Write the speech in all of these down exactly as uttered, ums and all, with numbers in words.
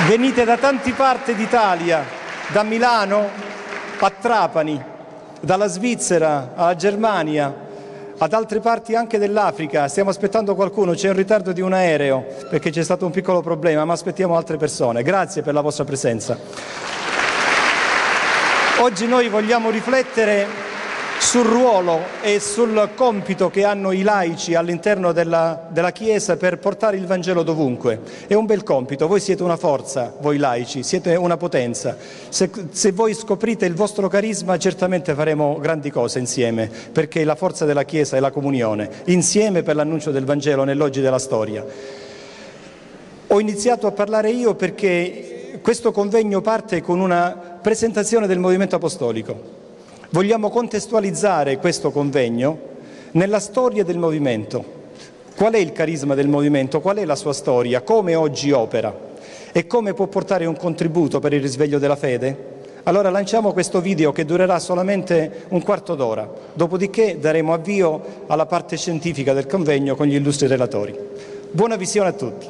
Venite da tante parti d'Italia, da Milano a Trapani, dalla Svizzera alla Germania, ad altre parti anche dell'Africa. Stiamo aspettando qualcuno, c'è un ritardo di un aereo perché c'è stato un piccolo problema, ma aspettiamo altre persone. Grazie per la vostra presenza. Oggi noi vogliamo riflettere sul ruolo e sul compito che hanno i laici all'interno della, della Chiesa per portare il Vangelo dovunque. È un bel compito, voi siete una forza, voi laici, siete una potenza. Se, se voi scoprite il vostro carisma, certamente faremo grandi cose insieme, perché la forza della Chiesa è la comunione, insieme per l'annuncio del Vangelo nell'oggi della storia. Ho iniziato a parlare io perché questo convegno parte con una presentazione del movimento apostolico. Vogliamo contestualizzare questo convegno nella storia del movimento. Qual è il carisma del movimento? Qual è la sua storia? Come oggi opera? E come può portare un contributo per il risveglio della fede? Allora lanciamo questo video che durerà solamente un quarto d'ora, dopodiché daremo avvio alla parte scientifica del convegno con gli illustri relatori. Buona visione a tutti.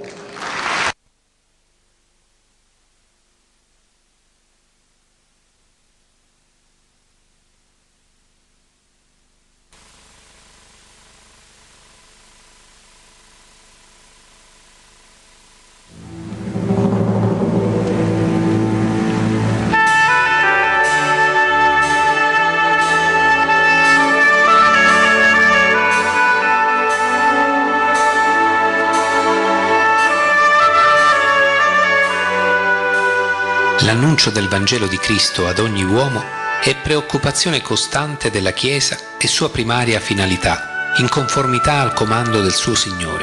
L'annuncio del Vangelo di Cristo ad ogni uomo è preoccupazione costante della Chiesa e sua primaria finalità, in conformità al comando del suo Signore.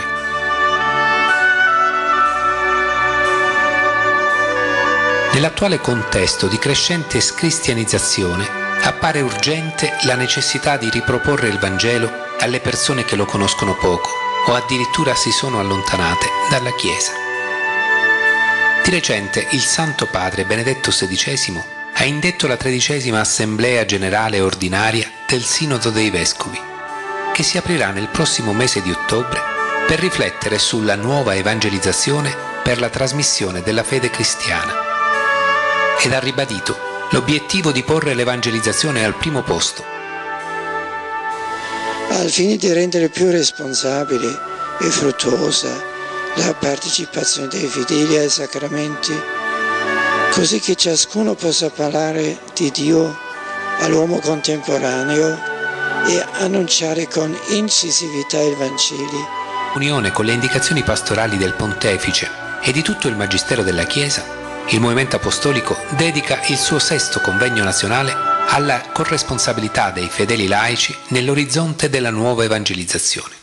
Nell'attuale contesto di crescente scristianizzazione appare urgente la necessità di riproporre il Vangelo alle persone che lo conoscono poco o addirittura si sono allontanate dalla Chiesa. Di recente il Santo Padre Benedetto sedicesimo ha indetto la tredicesima Assemblea Generale Ordinaria del Sinodo dei Vescovi, che si aprirà nel prossimo mese di ottobre per riflettere sulla nuova evangelizzazione per la trasmissione della fede cristiana, ed ha ribadito l'obiettivo di porre l'evangelizzazione al primo posto. Al fine di rendere più responsabile e fruttuosa la partecipazione dei fedeli ai sacramenti, così che ciascuno possa parlare di Dio all'uomo contemporaneo e annunciare con incisività il Vangelo. Unione con le indicazioni pastorali del Pontefice e di tutto il Magistero della Chiesa, il Movimento Apostolico dedica il suo sesto convegno nazionale alla corresponsabilità dei fedeli laici nell'orizzonte della nuova evangelizzazione.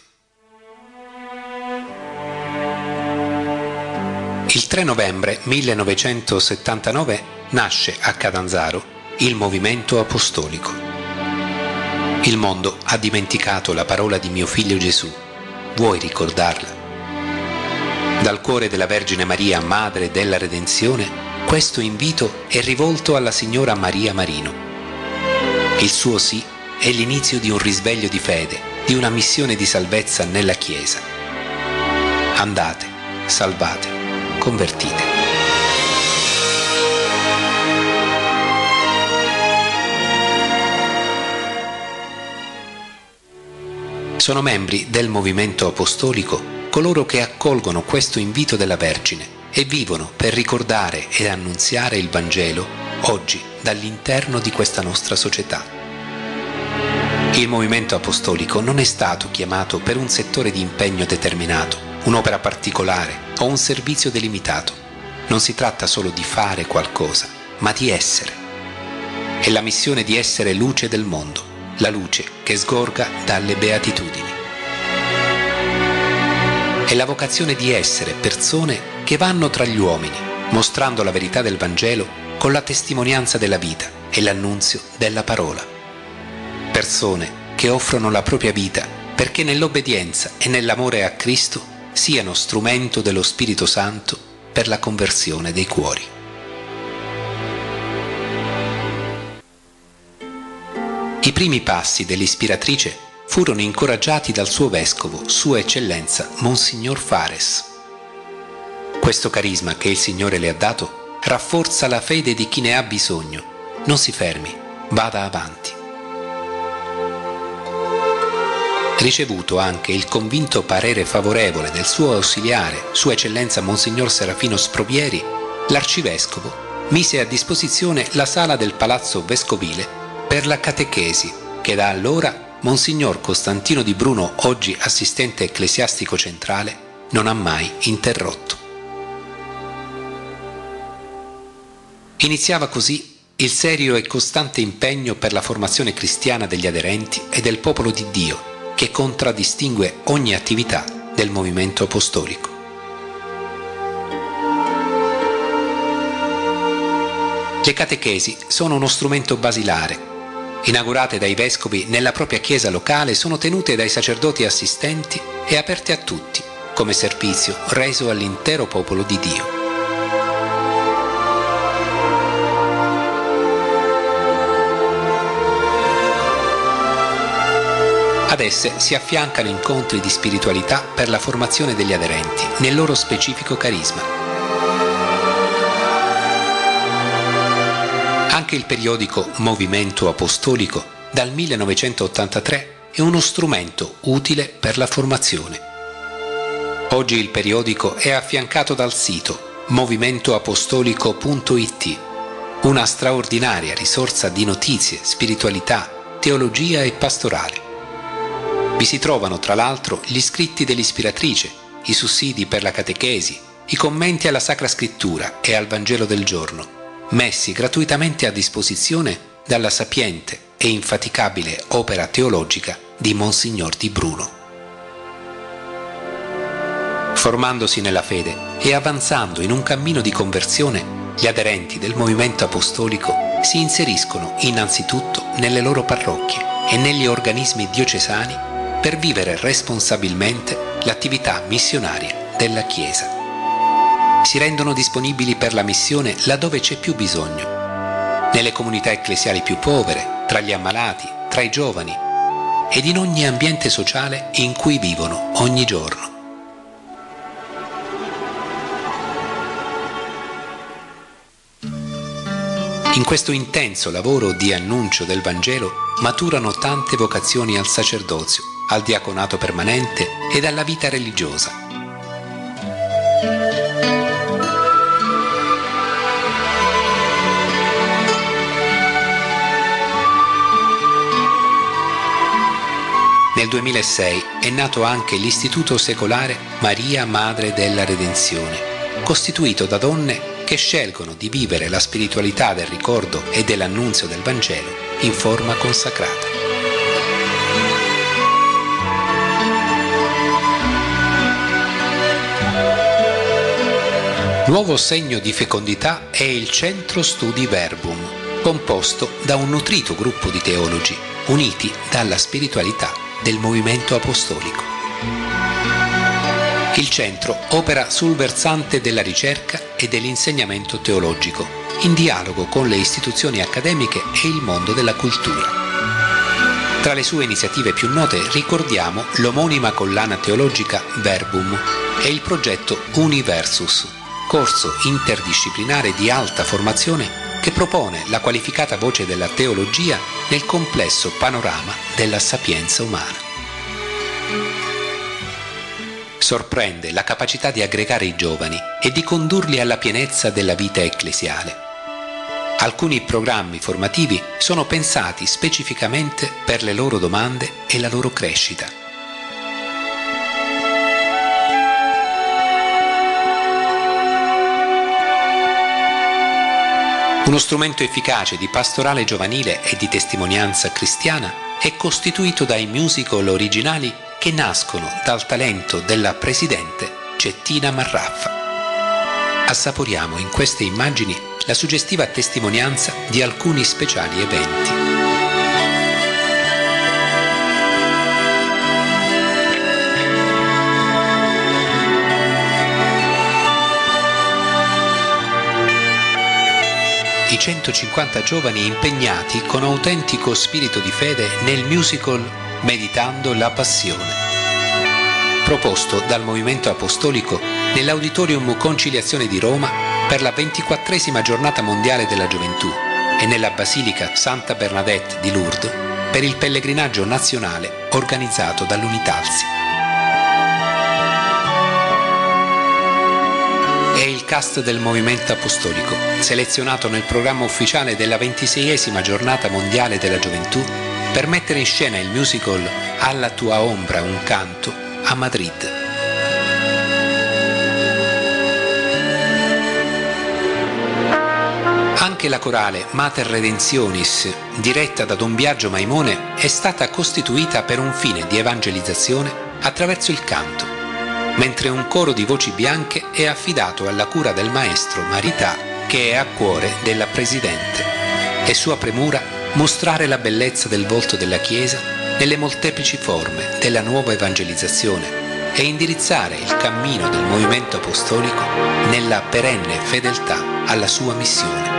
Il tre novembre millenovecentosettantanove nasce a Catanzaro il Movimento Apostolico. Il mondo ha dimenticato la parola di mio figlio Gesù. Vuoi ricordarla? Dal cuore della Vergine Maria, Madre della Redenzione, questo invito è rivolto alla Signora Maria Marino. Il suo sì è l'inizio di un risveglio di fede, di una missione di salvezza nella Chiesa. Andate, salvate, convertite. Sono membri del Movimento Apostolico coloro che accolgono questo invito della Vergine e vivono per ricordare e annunziare il Vangelo oggi dall'interno di questa nostra società. Il Movimento Apostolico non è stato chiamato per un settore di impegno determinato, un'opera particolare o un servizio delimitato. Non si tratta solo di fare qualcosa, ma di essere. È la missione di essere luce del mondo, la luce che sgorga dalle beatitudini. È la vocazione di essere persone che vanno tra gli uomini, mostrando la verità del Vangelo con la testimonianza della vita e l'annunzio della parola. Persone che offrono la propria vita perché nell'obbedienza e nell'amore a Cristo siano strumento dello Spirito Santo per la conversione dei cuori. I primi passi dell'ispiratrice furono incoraggiati dal suo vescovo, Sua Eccellenza Monsignor Fares. Questo carisma che il Signore le ha dato rafforza la fede di chi ne ha bisogno. Non si fermi, vada avanti. Ricevuto anche il convinto parere favorevole del suo ausiliare, Sua Eccellenza Monsignor Serafino Sprovieri, l'arcivescovo mise a disposizione la sala del Palazzo Vescovile per la catechesi, che da allora Monsignor Costantino Di Bruno, oggi assistente ecclesiastico centrale, non ha mai interrotto. Iniziava così il serio e costante impegno per la formazione cristiana degli aderenti e del popolo di Dio, che contraddistingue ogni attività del movimento apostolico. Le catechesi sono uno strumento basilare. Inaugurate dai vescovi nella propria chiesa locale, sono tenute dai sacerdoti assistenti e aperte a tutti, come servizio reso all'intero popolo di Dio. Ad esse si affiancano incontri di spiritualità per la formazione degli aderenti nel loro specifico carisma. Anche il periodico Movimento Apostolico dal millenovecentottantatré è uno strumento utile per la formazione. Oggi il periodico è affiancato dal sito movimento apostolico punto it, una straordinaria risorsa di notizie, spiritualità, teologia e pastorale. Vi si trovano tra l'altro gli scritti dell'ispiratrice, i sussidi per la catechesi, i commenti alla Sacra Scrittura e al Vangelo del giorno, messi gratuitamente a disposizione dalla sapiente e infaticabile opera teologica di Monsignor Di Bruno. Formandosi nella fede e avanzando in un cammino di conversione, gli aderenti del movimento apostolico si inseriscono innanzitutto nelle loro parrocchie e negli organismi diocesani per vivere responsabilmente l'attività missionaria della Chiesa. Si rendono disponibili per la missione laddove c'è più bisogno, nelle comunità ecclesiali più povere, tra gli ammalati, tra i giovani ed in ogni ambiente sociale in cui vivono ogni giorno. In questo intenso lavoro di annuncio del Vangelo maturano tante vocazioni al sacerdozio, al diaconato permanente ed alla vita religiosa. Nel duemilasei è nato anche l'Istituto Secolare Maria Madre della Redenzione, costituito da donne che scelgono di vivere la spiritualità del ricordo e dell'annunzio del Vangelo in forma consacrata. Nuovo segno di fecondità è il Centro Studi Verbum, composto da un nutrito gruppo di teologi uniti dalla spiritualità del movimento apostolico. Il centro opera sul versante della ricerca e dell'insegnamento teologico, in dialogo con le istituzioni accademiche e il mondo della cultura. Tra le sue iniziative più note ricordiamo l'omonima collana teologica Verbum e il progetto Universus, corso interdisciplinare di alta formazione che propone la qualificata voce della teologia nel complesso panorama della sapienza umana. Sorprende la capacità di aggregare i giovani e di condurli alla pienezza della vita ecclesiale. Alcuni programmi formativi sono pensati specificamente per le loro domande e la loro crescita. Uno strumento efficace di pastorale giovanile e di testimonianza cristiana è costituito dai musical originali che nascono dal talento della presidente Cettina Marraffa. Assaporiamo in queste immagini la suggestiva testimonianza di alcuni speciali eventi. I centocinquanta giovani impegnati con autentico spirito di fede nel musical Meditando la Passione, proposto dal Movimento Apostolico nell'Auditorium Conciliazione di Roma per la ventiquattresima giornata mondiale della gioventù e nella Basilica Santa Bernadette di Lourdes per il pellegrinaggio nazionale organizzato dall'Unitalsi. È il cast del Movimento Apostolico, selezionato nel programma ufficiale della ventiseiesima giornata mondiale della gioventù per mettere in scena il musical Alla tua ombra un canto a Madrid. Anche la corale Mater Redemptionis, diretta da Don Biagio Maimone, è stata costituita per un fine di evangelizzazione attraverso il canto, mentre un coro di voci bianche è affidato alla cura del maestro Marità, che è a cuore della Presidente. È sua premura mostrare la bellezza del volto della Chiesa nelle molteplici forme della nuova evangelizzazione e indirizzare il cammino del movimento apostolico nella perenne fedeltà alla sua missione.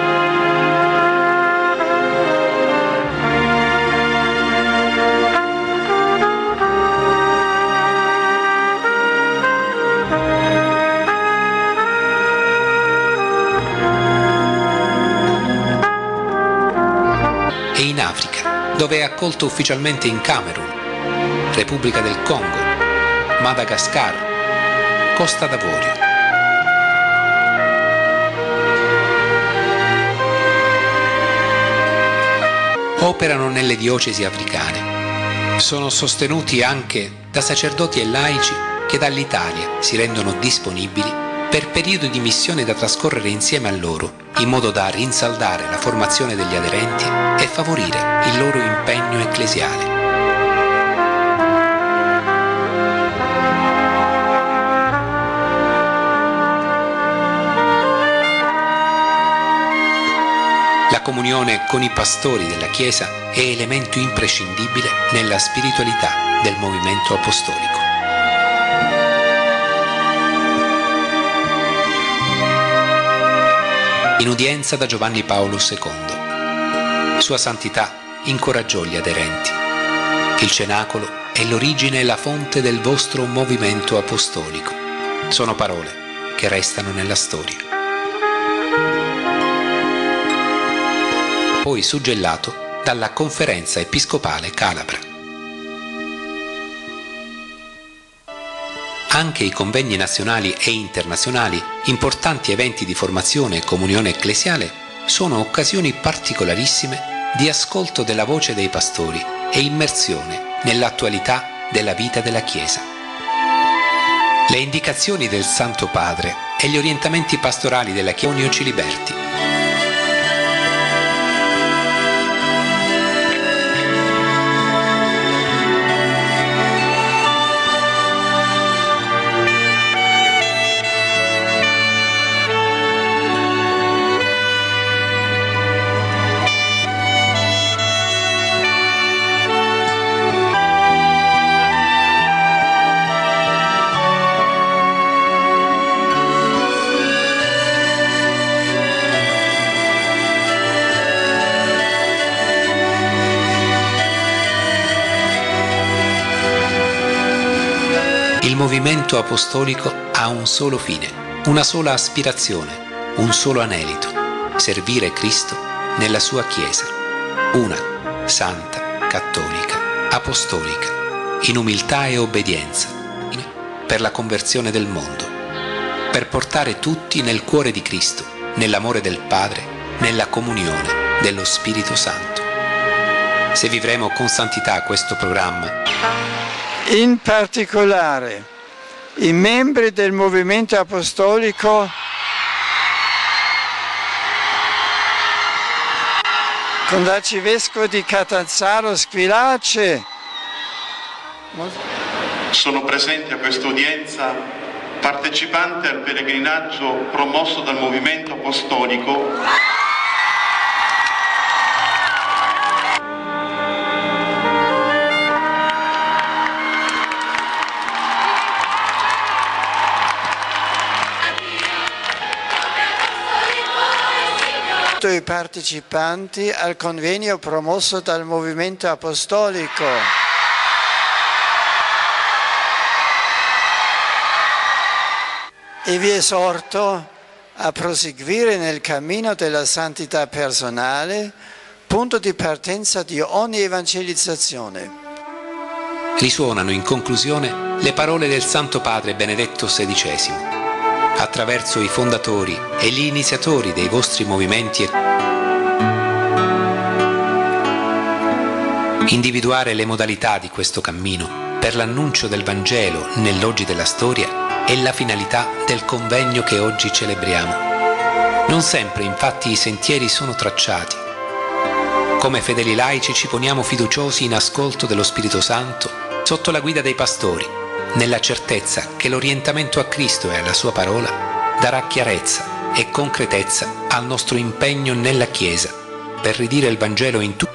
E in Africa, dove è accolto ufficialmente in Camerun, Repubblica del Congo, Madagascar, Costa d'Avorio. Operano nelle diocesi africane. Sono sostenuti anche da sacerdoti e laici che dall'Italia si rendono disponibili per periodi di missione da trascorrere insieme a loro, in modo da rinsaldare la formazione degli aderenti e favorire il loro impegno ecclesiale. La comunione con i pastori della Chiesa è elemento imprescindibile nella spiritualità del movimento apostolico. In udienza da Giovanni Paolo secondo, Sua Santità incoraggiò gli aderenti. Il cenacolo è l'origine e la fonte del vostro movimento apostolico. Sono parole che restano nella storia. Poi suggellato dalla Conferenza Episcopale Calabra. Anche i convegni nazionali e internazionali, importanti eventi di formazione e comunione ecclesiale, sono occasioni particolarissime di ascolto della voce dei pastori e immersione nell'attualità della vita della Chiesa. Le indicazioni del Santo Padre e gli orientamenti pastorali della Chiesa ci liberti. Il movimento apostolico ha un solo fine, una sola aspirazione, un solo anelito: servire Cristo nella sua Chiesa, una, santa, cattolica, apostolica, in umiltà e obbedienza, per la conversione del mondo, per portare tutti nel cuore di Cristo, nell'amore del Padre, nella comunione dello Spirito Santo. Se vivremo con santità questo programma, in particolare i membri del movimento apostolico con l'arcivescovo di Catanzaro Squillace sono presenti a questa udienza partecipanti al pellegrinaggio promosso dal movimento apostolico i partecipanti al convegno promosso dal movimento apostolico. e vi esorto a proseguire nel cammino della santità personale, punto di partenza di ogni evangelizzazione. Risuonano in conclusione le parole del Santo Padre Benedetto sedicesimo. Attraverso i fondatori e gli iniziatori dei vostri movimenti, individuare le modalità di questo cammino per l'annuncio del Vangelo nell'oggi della storia è la finalità del convegno che oggi celebriamo. Non sempre infatti i sentieri sono tracciati. Come fedeli laici ci poniamo fiduciosi in ascolto dello Spirito Santo sotto la guida dei pastori, nella certezza che l'orientamento a Cristo e alla Sua parola darà chiarezza e concretezza al nostro impegno nella Chiesa per ridire il Vangelo in tutti.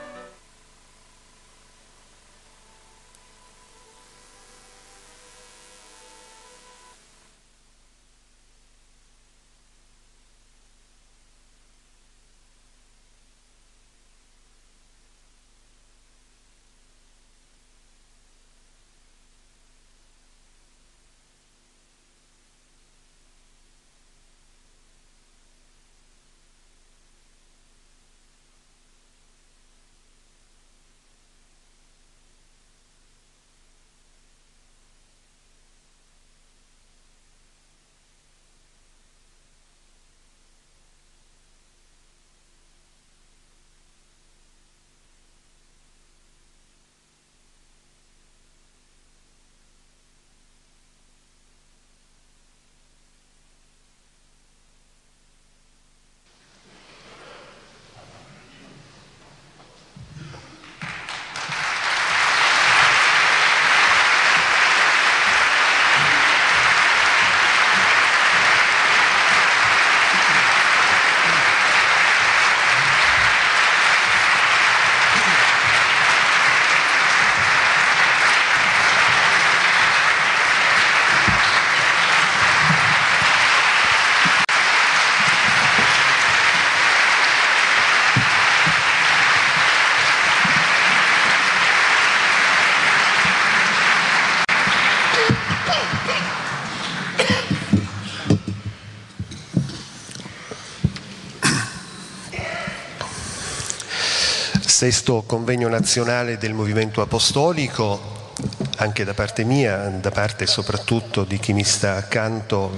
Sesto convegno nazionale del Movimento Apostolico, anche da parte mia, da parte soprattutto di chi mi sta accanto,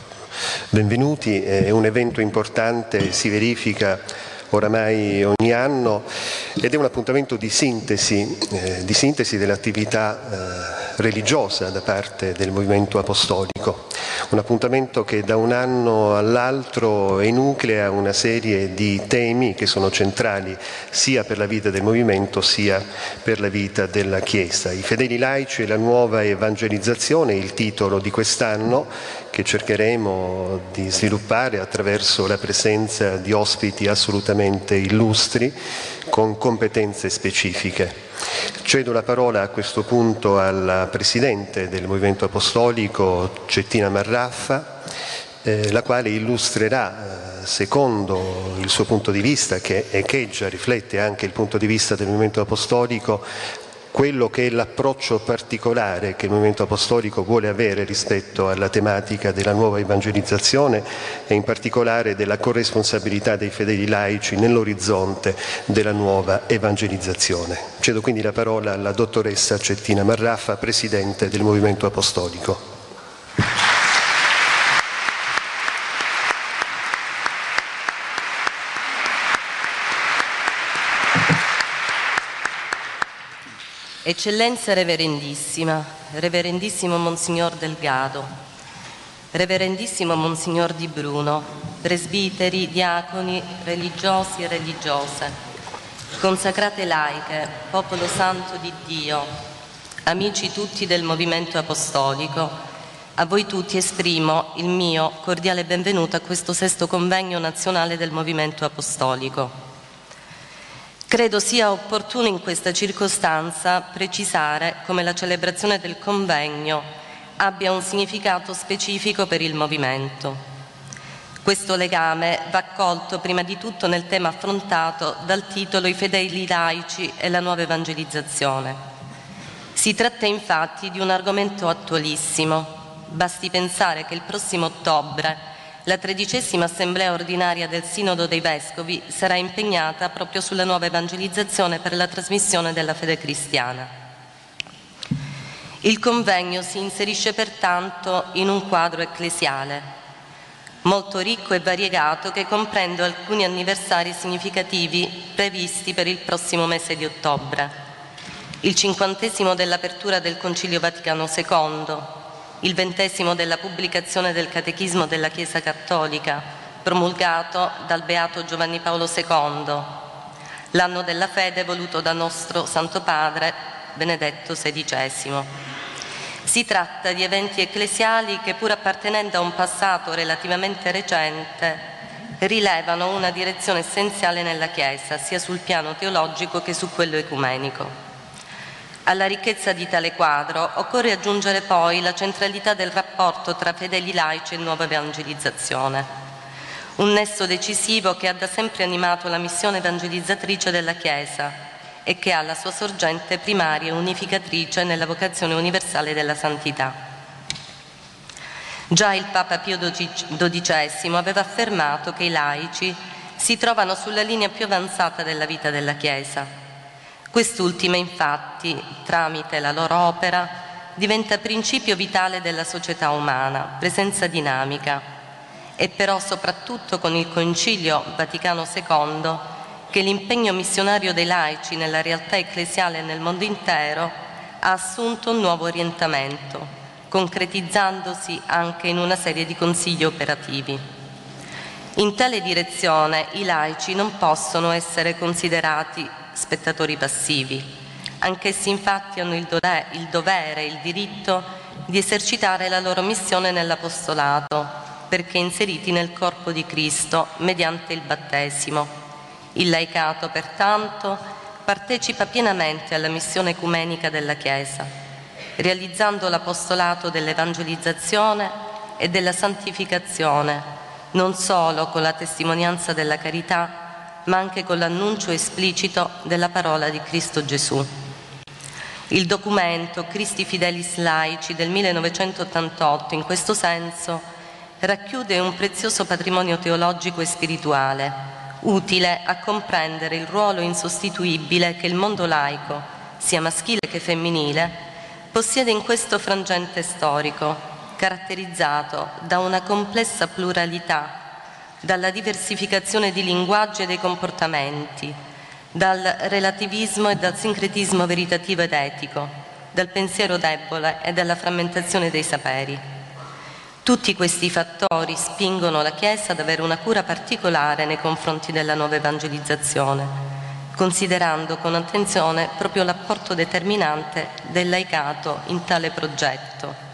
benvenuti. È un evento importante, si verifica oramai ogni anno ed è un appuntamento di sintesi, eh, di sintesi dell'attività eh, religiosa da parte del Movimento Apostolico. Un appuntamento che da un anno all'altro enuclea una serie di temi che sono centrali sia per la vita del movimento sia per la vita della Chiesa. I fedeli laici e la nuova evangelizzazione, il titolo di quest'anno, che cercheremo di sviluppare attraverso la presenza di ospiti assolutamente illustri con competenze specifiche. Cedo la parola a questo punto alla Presidente del Movimento Apostolico, Cettina Marraffa, eh, la quale illustrerà, eh, secondo il suo punto di vista, che echeggia, riflette anche il punto di vista del Movimento Apostolico, quello che è l'approccio particolare che il Movimento Apostolico vuole avere rispetto alla tematica della nuova evangelizzazione e in particolare della corresponsabilità dei fedeli laici nell'orizzonte della nuova evangelizzazione. Cedo quindi la parola alla dottoressa Cettina Marraffa, Presidente del Movimento Apostolico. Eccellenza Reverendissima, Reverendissimo Monsignor Delgado, Reverendissimo Monsignor Di Bruno, presbiteri, diaconi, religiosi e religiose, consacrate laiche, popolo santo di Dio, amici tutti del Movimento Apostolico, a voi tutti esprimo il mio cordiale benvenuto a questo sesto convegno nazionale del Movimento Apostolico. Credo sia opportuno in questa circostanza precisare come la celebrazione del convegno abbia un significato specifico per il movimento. Questo legame va colto prima di tutto nel tema affrontato dal titolo I fedeli laici e la nuova evangelizzazione. Si tratta infatti di un argomento attualissimo, Basti pensare che il prossimo ottobre la tredicesima assemblea ordinaria del Sinodo dei Vescovi sarà impegnata proprio sulla nuova evangelizzazione per la trasmissione della fede cristiana. Il convegno si inserisce pertanto in un quadro ecclesiale molto ricco e variegato che comprende alcuni anniversari significativi previsti per il prossimo mese di ottobre. Il cinquantesimo dell'apertura del Concilio Vaticano secondo, il ventesimo della pubblicazione del Catechismo della Chiesa Cattolica, promulgato dal Beato Giovanni Paolo secondo, l'anno della fede voluto da nostro Santo Padre Benedetto sedicesimo. Si tratta di eventi ecclesiali che, pur appartenendo a un passato relativamente recente, rilevano una direzione essenziale nella Chiesa, sia sul piano teologico che su quello ecumenico. Alla ricchezza di tale quadro occorre aggiungere poi la centralità del rapporto tra fedeli laici e nuova evangelizzazione, un nesso decisivo che ha da sempre animato la missione evangelizzatrice della Chiesa e che ha la sua sorgente primaria e unificatrice nella vocazione universale della santità. Già il Papa Pio dodicesimo aveva affermato che i laici si trovano sulla linea più avanzata della vita della Chiesa. Quest'ultima, infatti, tramite la loro opera, diventa principio vitale della società umana, presenza dinamica, e però soprattutto con il Concilio Vaticano secondo che l'impegno missionario dei laici nella realtà ecclesiale e nel mondo intero ha assunto un nuovo orientamento, concretizzandosi anche in una serie di consigli operativi. In tale direzione i laici non possono essere considerati spettatori passivi, anch'essi infatti hanno il dovere e il diritto di esercitare la loro missione nell'apostolato, perché inseriti nel corpo di Cristo mediante il battesimo. Il laicato, pertanto, partecipa pienamente alla missione ecumenica della Chiesa, realizzando l'apostolato dell'evangelizzazione e della santificazione, non solo con la testimonianza della carità, ma anche con l'annuncio esplicito della parola di Cristo Gesù. Il documento Christi Fidelis Laici del millenovecentottantotto, in questo senso, racchiude un prezioso patrimonio teologico e spirituale, utile a comprendere il ruolo insostituibile che il mondo laico, sia maschile che femminile, possiede in questo frangente storico, caratterizzato da una complessa pluralità, dalla diversificazione di linguaggi e dei comportamenti, dal relativismo e dal sincretismo veritativo ed etico, dal pensiero debole e dalla frammentazione dei saperi. Tutti questi fattori spingono la Chiesa ad avere una cura particolare nei confronti della nuova evangelizzazione, considerando con attenzione proprio l'apporto determinante del laicato in tale progetto.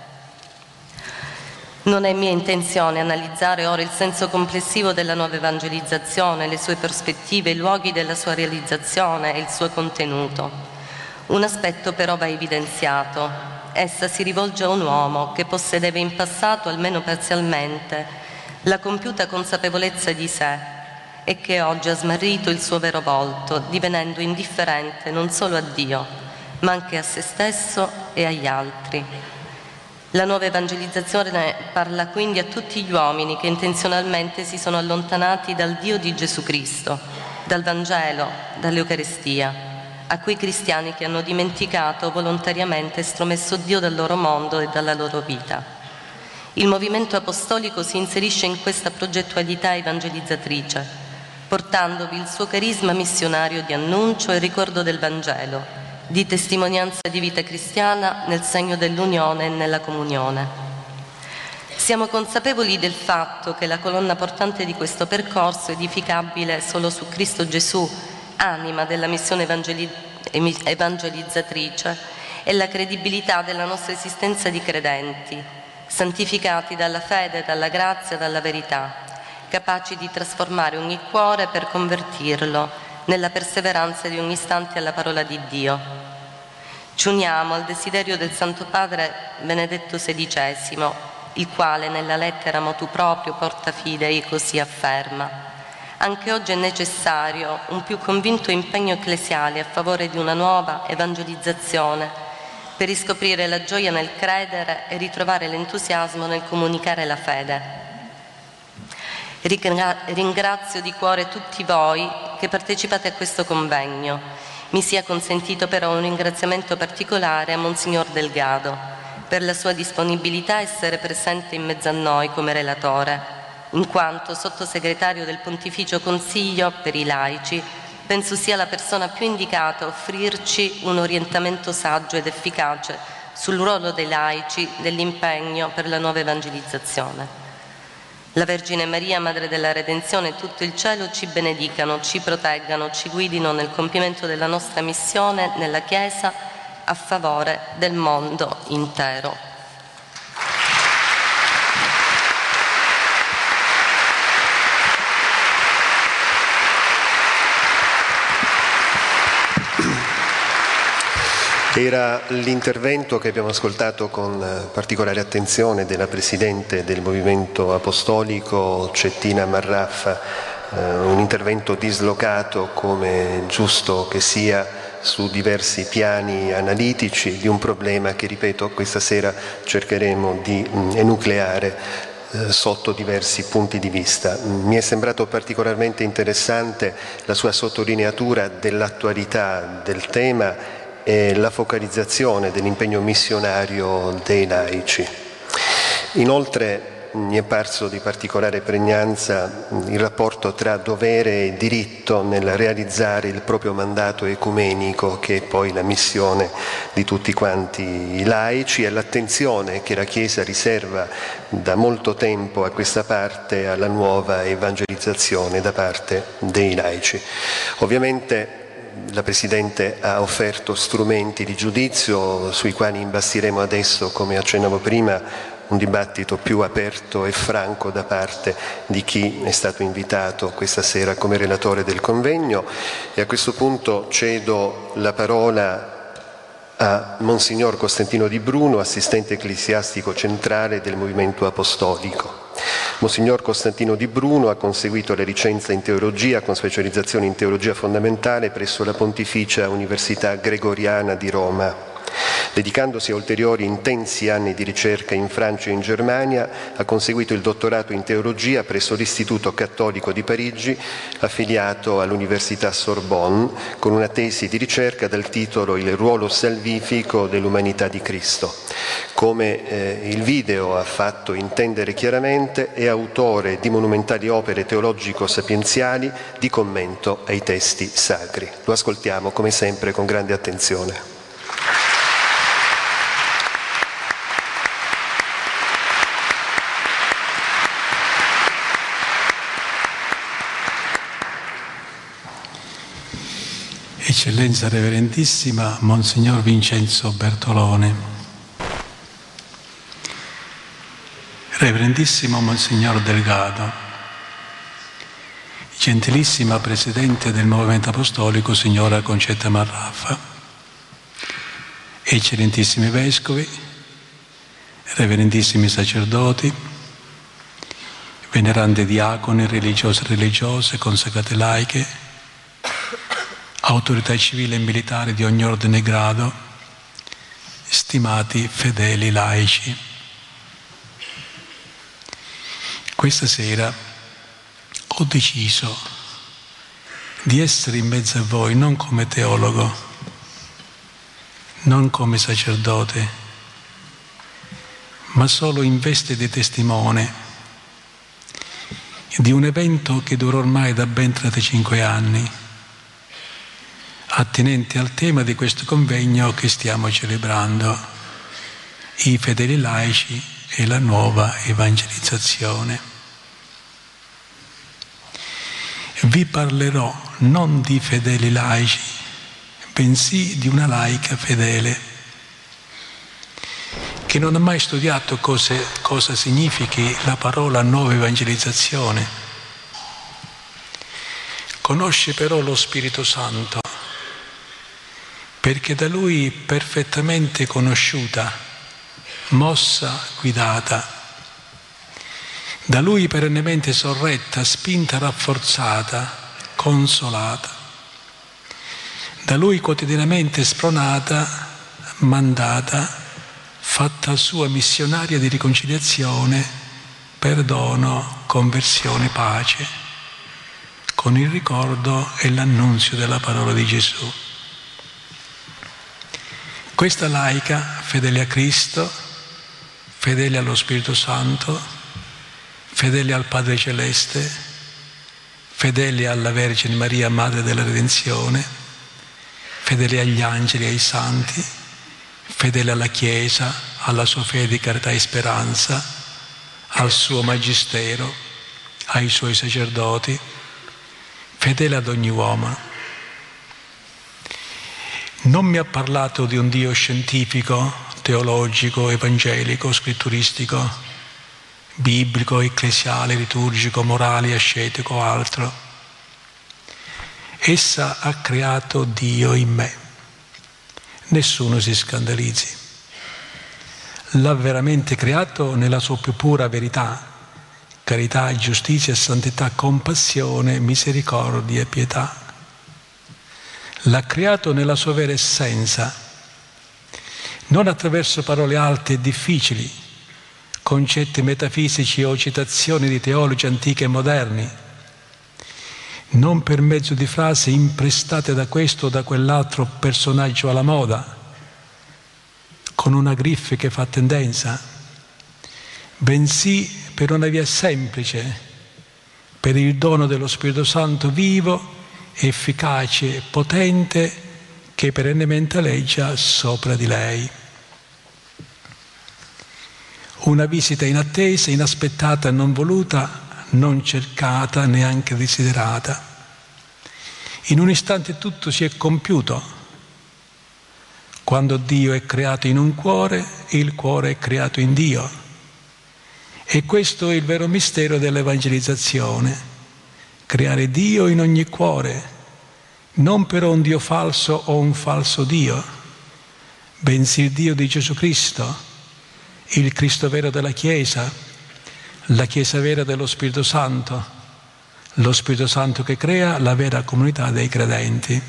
Non è mia intenzione analizzare ora il senso complessivo della nuova evangelizzazione, le sue prospettive, i luoghi della sua realizzazione e il suo contenuto. Un aspetto però va evidenziato. Essa si rivolge a un uomo che possedeva in passato, almeno parzialmente, la compiuta consapevolezza di sé e che oggi ha smarrito il suo vero volto, divenendo indifferente non solo a Dio, ma anche a se stesso e agli altri. La nuova evangelizzazione parla quindi a tutti gli uomini che intenzionalmente si sono allontanati dal Dio di Gesù Cristo, dal Vangelo, dall'Eucaristia, a quei cristiani che hanno dimenticato volontariamente e stromesso Dio dal loro mondo e dalla loro vita. Il movimento apostolico si inserisce in questa progettualità evangelizzatrice, portandovi il suo carisma missionario di annuncio e ricordo del Vangelo, di testimonianza di vita cristiana nel segno dell'unione e nella comunione. Siamo consapevoli del fatto che la colonna portante di questo percorso, edificabile solo su Cristo Gesù, anima della missione evangelizzatrice, è la credibilità della nostra esistenza di credenti, santificati dalla fede, dalla grazia, dalla verità, capaci di trasformare ogni cuore per convertirlo nella perseveranza di ogni istante alla parola di Dio. Ci uniamo al desiderio del Santo Padre Benedetto sedicesimo, il quale nella lettera motu proprio porta fidei così afferma: anche oggi è necessario un più convinto impegno ecclesiale a favore di una nuova evangelizzazione per riscoprire la gioia nel credere e ritrovare l'entusiasmo nel comunicare la fede. Ringrazio di cuore tutti voi che partecipate a questo convegno. Mi sia consentito però un ringraziamento particolare a Monsignor Delgado per la sua disponibilità a essere presente in mezzo a noi come relatore, in quanto sottosegretario del Pontificio Consiglio per i laici. Penso sia la persona più indicata a offrirci un orientamento saggio ed efficace sul ruolo dei laici, dell'impegno per la nuova evangelizzazione. La Vergine Maria, Madre della Redenzione, e tutto il cielo ci benedicano, ci proteggano, ci guidino nel compimento della nostra missione nella Chiesa a favore del mondo intero. Era l'intervento che abbiamo ascoltato con particolare attenzione della Presidente del Movimento Apostolico Cettina Marraffa, eh, un intervento dislocato come giusto che sia su diversi piani analitici di un problema che, ripeto, questa sera cercheremo di mh, enucleare eh, sotto diversi punti di vista. Mi è sembrato particolarmente interessante la sua sottolineatura dell'attualità del tema e la focalizzazione dell'impegno missionario dei laici. Inoltre mi è parso di particolare pregnanza il rapporto tra dovere e diritto nel realizzare il proprio mandato ecumenico, che è poi la missione di tutti quanti i laici, e l'attenzione che la Chiesa riserva da molto tempo a questa parte, alla nuova evangelizzazione da parte dei laici. Ovviamente la Presidente ha offerto strumenti di giudizio sui quali imbastiremo adesso, come accennavo prima, un dibattito più aperto e franco da parte di chi è stato invitato questa sera come relatore del convegno, e a questo punto cedo la parola a Monsignor Costantino Di Bruno, assistente ecclesiastico centrale del Movimento Apostolico. Monsignor Costantino Di Bruno ha conseguito la licenza in teologia con specializzazione in teologia fondamentale presso la Pontificia Università Gregoriana di Roma. Dedicandosi a ulteriori intensi anni di ricerca in Francia e in Germania, ha conseguito il dottorato in teologia presso l'Istituto Cattolico di Parigi, affiliato all'Università Sorbonne, con una tesi di ricerca dal titolo Il ruolo salvifico dell'umanità di Cristo. Come eh, il video ha fatto intendere chiaramente, è autore di monumentali opere teologico-sapienziali di commento ai testi sacri. Lo ascoltiamo come sempre con grande attenzione. Eccellenza Reverendissima Monsignor Vincenzo Bertolone, Reverendissimo Monsignor Delgado, Gentilissima Presidente del Movimento Apostolico Signora Concetta Marraffa, Eccellentissimi Vescovi, Reverendissimi Sacerdoti, Venerandi Diaconi, religiose e religiose, consacrate laiche, autorità civili e militari di ogni ordine e grado, stimati fedeli laici. Questa sera ho deciso di essere in mezzo a voi non come teologo, non come sacerdote, ma solo in veste di testimone di un evento che dura ormai da ben trentacinque anni, attinenti al tema di questo convegno che stiamo celebrando, i fedeli laici e la nuova evangelizzazione. Vi parlerò non di fedeli laici, bensì di una laica fedele, che non ha mai studiato cose, cosa significhi la parola nuova evangelizzazione. Conosce però lo Spirito Santo, perché da Lui perfettamente conosciuta, mossa, guidata, da Lui perennemente sorretta, spinta, rafforzata, consolata, da Lui quotidianamente spronata, mandata, fatta sua missionaria di riconciliazione, perdono, conversione, pace, con il ricordo e l'annunzio della parola di Gesù. Questa laica, fedele a Cristo, fedele allo Spirito Santo, fedele al Padre Celeste, fedele alla Vergine Maria, Madre della Redenzione, fedele agli angeli e ai santi, fedele alla Chiesa, alla sua fede di carità e speranza, al suo magistero, ai suoi sacerdoti, fedele ad ogni uomo. Non mi ha parlato di un Dio scientifico, teologico, evangelico, scritturistico, biblico, ecclesiale, liturgico, morale, ascetico o altro. Essa ha creato Dio in me. Nessuno si scandalizzi. L'ha veramente creato nella sua più pura verità, carità, giustizia, santità, compassione, misericordia e pietà. L'ha creato nella sua vera essenza, non attraverso parole alte e difficili, concetti metafisici o citazioni di teologi antichi e moderni, non per mezzo di frasi imprestate da questo o da quell'altro personaggio alla moda, con una griffe che fa tendenza, bensì per una via semplice, per il dono dello Spirito Santo vivo, efficace e potente, che perennemente aleggia sopra di lei. Una visita inattesa, inaspettata, non voluta, non cercata, neanche desiderata. In un istante tutto si è compiuto. Quando Dio è creato in un cuore, il cuore è creato in Dio. E questo è il vero mistero dell'evangelizzazione. Creare Dio in ogni cuore, non però un Dio falso o un falso Dio, bensì il Dio di Gesù Cristo, il Cristo vero della Chiesa, la Chiesa vera dello Spirito Santo, lo Spirito Santo che crea la vera comunità dei credenti.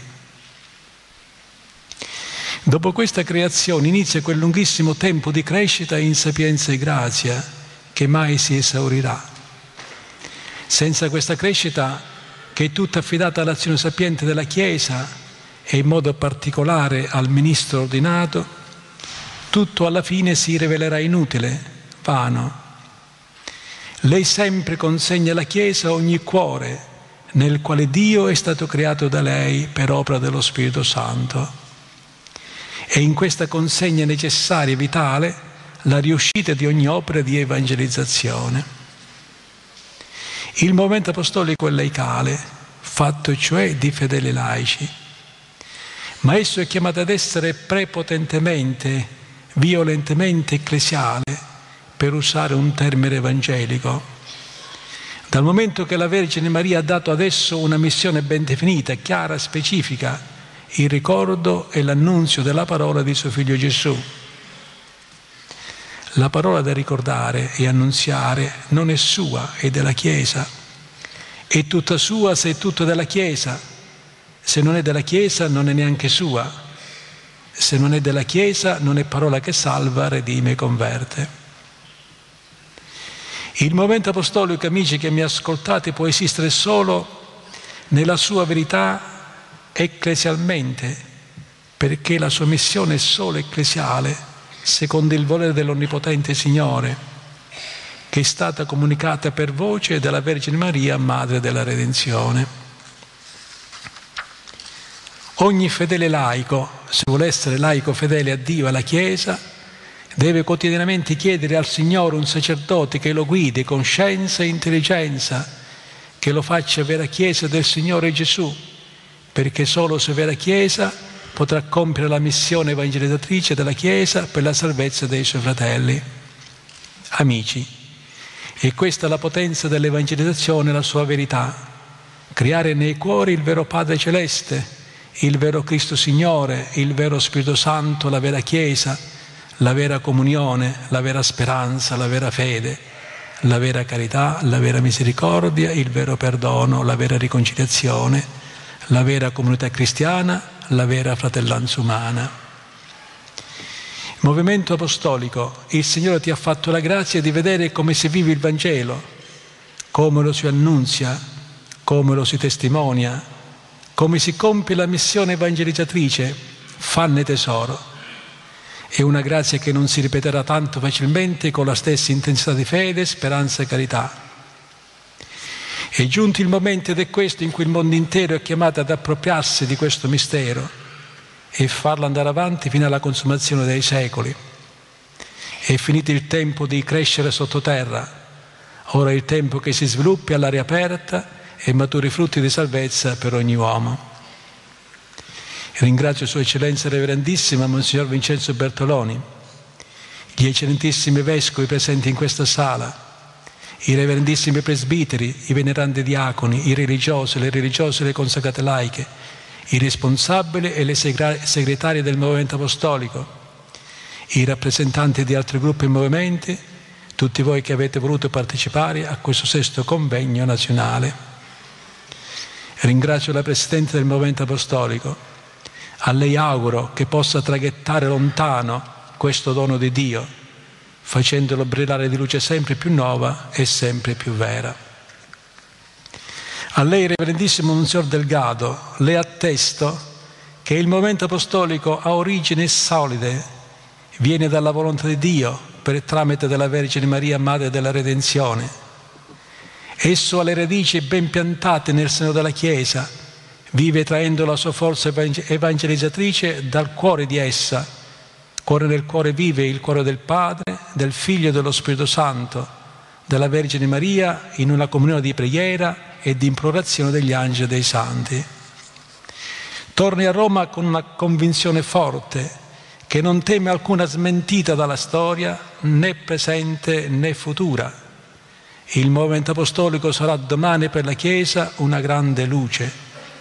Dopo questa creazione inizia quel lunghissimo tempo di crescita in sapienza e grazia che mai si esaurirà. Senza questa crescita, che è tutta affidata all'azione sapiente della Chiesa e in modo particolare al ministro ordinato, tutto alla fine si rivelerà inutile, vano. Lei sempre consegna alla Chiesa ogni cuore nel quale Dio è stato creato da lei per opera dello Spirito Santo. E in questa consegna necessaria e vitale la riuscita di ogni opera di evangelizzazione. Il movimento apostolico è laicale, fatto cioè di fedeli laici, ma esso è chiamato ad essere prepotentemente, violentemente ecclesiale, per usare un termine evangelico. Dal momento che la Vergine Maria ha dato ad esso una missione ben definita, chiara, specifica, il ricordo e l'annunzio della parola di suo figlio Gesù. La parola da ricordare e annunziare non è sua, è della Chiesa. È tutta sua se è tutta della Chiesa. Se non è della Chiesa non è neanche sua. Se non è della Chiesa non è parola che salva, redime e converte. Il movimento apostolico, amici che mi ascoltate, può esistere solo nella sua verità ecclesialmente, perché la sua missione è solo ecclesiale, secondo il volere dell'Onnipotente Signore, che è stata comunicata per voce della Vergine Maria, Madre della Redenzione. Ogni fedele laico, se vuole essere laico fedele a Dio e alla Chiesa, deve quotidianamente chiedere al Signore un sacerdote che lo guidi con scienza e intelligenza, che lo faccia vera Chiesa del Signore Gesù, perché solo se vera Chiesa potrà compiere la missione evangelizzatrice della Chiesa per la salvezza dei suoi fratelli. Amici, e questa è la potenza dell'evangelizzazione, la sua verità: creare nei cuori il vero Padre Celeste, il vero Cristo Signore, il vero Spirito Santo, la vera Chiesa, la vera comunione, la vera speranza, la vera fede, la vera carità, la vera misericordia, il vero perdono, la vera riconciliazione, la vera comunità cristiana, la vera fratellanza umana. Movimento apostolico, il Signore ti ha fatto la grazia di vedere come si vive il Vangelo, come lo si annunzia, come lo si testimonia, come si compie la missione evangelizzatrice. Fanne tesoro. È una grazia che non si ripeterà tanto facilmente con la stessa intensità di fede, speranza e carità. È giunto il momento, ed è questo, in cui il mondo intero è chiamato ad appropriarsi di questo mistero e farlo andare avanti fino alla consumazione dei secoli. È finito il tempo di crescere sottoterra, ora è il tempo che si sviluppi all'aria aperta e maturi frutti di salvezza per ogni uomo. Ringrazio Sua Eccellenza Reverendissima Monsignor Vincenzo Bertoloni, gli eccellentissimi vescovi presenti in questa sala, i reverendissimi presbiteri, i venerandi diaconi, i religiosi, le religiose e le consacrate laiche, i responsabili e le segretarie del Movimento Apostolico, i rappresentanti di altri gruppi e movimenti, tutti voi che avete voluto partecipare a questo sesto convegno nazionale. Ringrazio la Presidente del Movimento Apostolico. A lei auguro che possa traghettare lontano questo dono di Dio, facendolo brillare di luce sempre più nuova e sempre più vera. A lei, Reverendissimo Monsignor Delgado, le attesto che il Movimento Apostolico ha origini solide, viene dalla volontà di Dio per il tramite della Vergine Maria, Madre della Redenzione. Esso ha le radici ben piantate nel seno della Chiesa, vive traendo la sua forza evangelizzatrice dal cuore di essa. Cuore nel cuore vive il cuore del Padre, del Figlio e dello Spirito Santo, della Vergine Maria, in una comunione di preghiera e di implorazione degli angeli e dei santi. Torni a Roma con una convinzione forte, che non teme alcuna smentita dalla storia, né presente né futura. Il movimento apostolico sarà domani per la Chiesa una grande luce.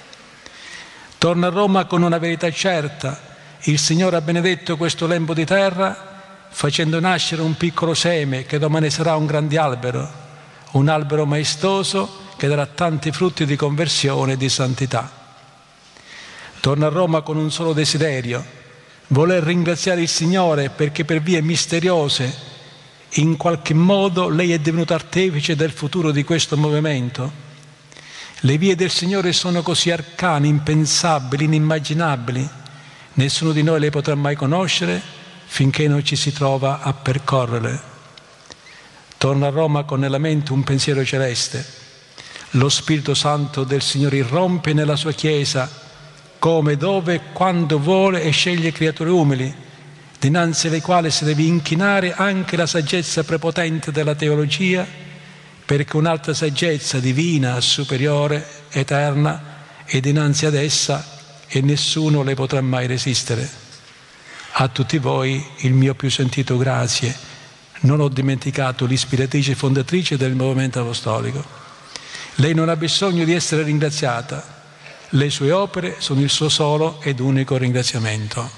Torna a Roma con una verità certa: il Signore ha benedetto questo lembo di terra, facendo nascere un piccolo seme che domani sarà un grande albero, un albero maestoso che darà tanti frutti di conversione e di santità. Torna a Roma con un solo desiderio: voler ringraziare il Signore perché per vie misteriose, in qualche modo, lei è divenuta artefice del futuro di questo movimento. Le vie del Signore sono così arcane, impensabili, inimmaginabili. Nessuno di noi le potrà mai conoscere finché non ci si trova a percorrerle. Torna a Roma con nella mente un pensiero celeste. Lo Spirito Santo del Signore irrompe nella sua Chiesa come, dove, quando vuole e sceglie creature umili, dinanzi alle quali si deve inchinare anche la saggezza prepotente della teologia, perché un'altra saggezza divina, superiore, eterna, è dinanzi ad essa e nessuno le potrà mai resistere. A tutti voi il mio più sentito grazie. Non ho dimenticato l'ispiratrice e fondatrice del Movimento Apostolico. Lei non ha bisogno di essere ringraziata. Le sue opere sono il suo solo ed unico ringraziamento.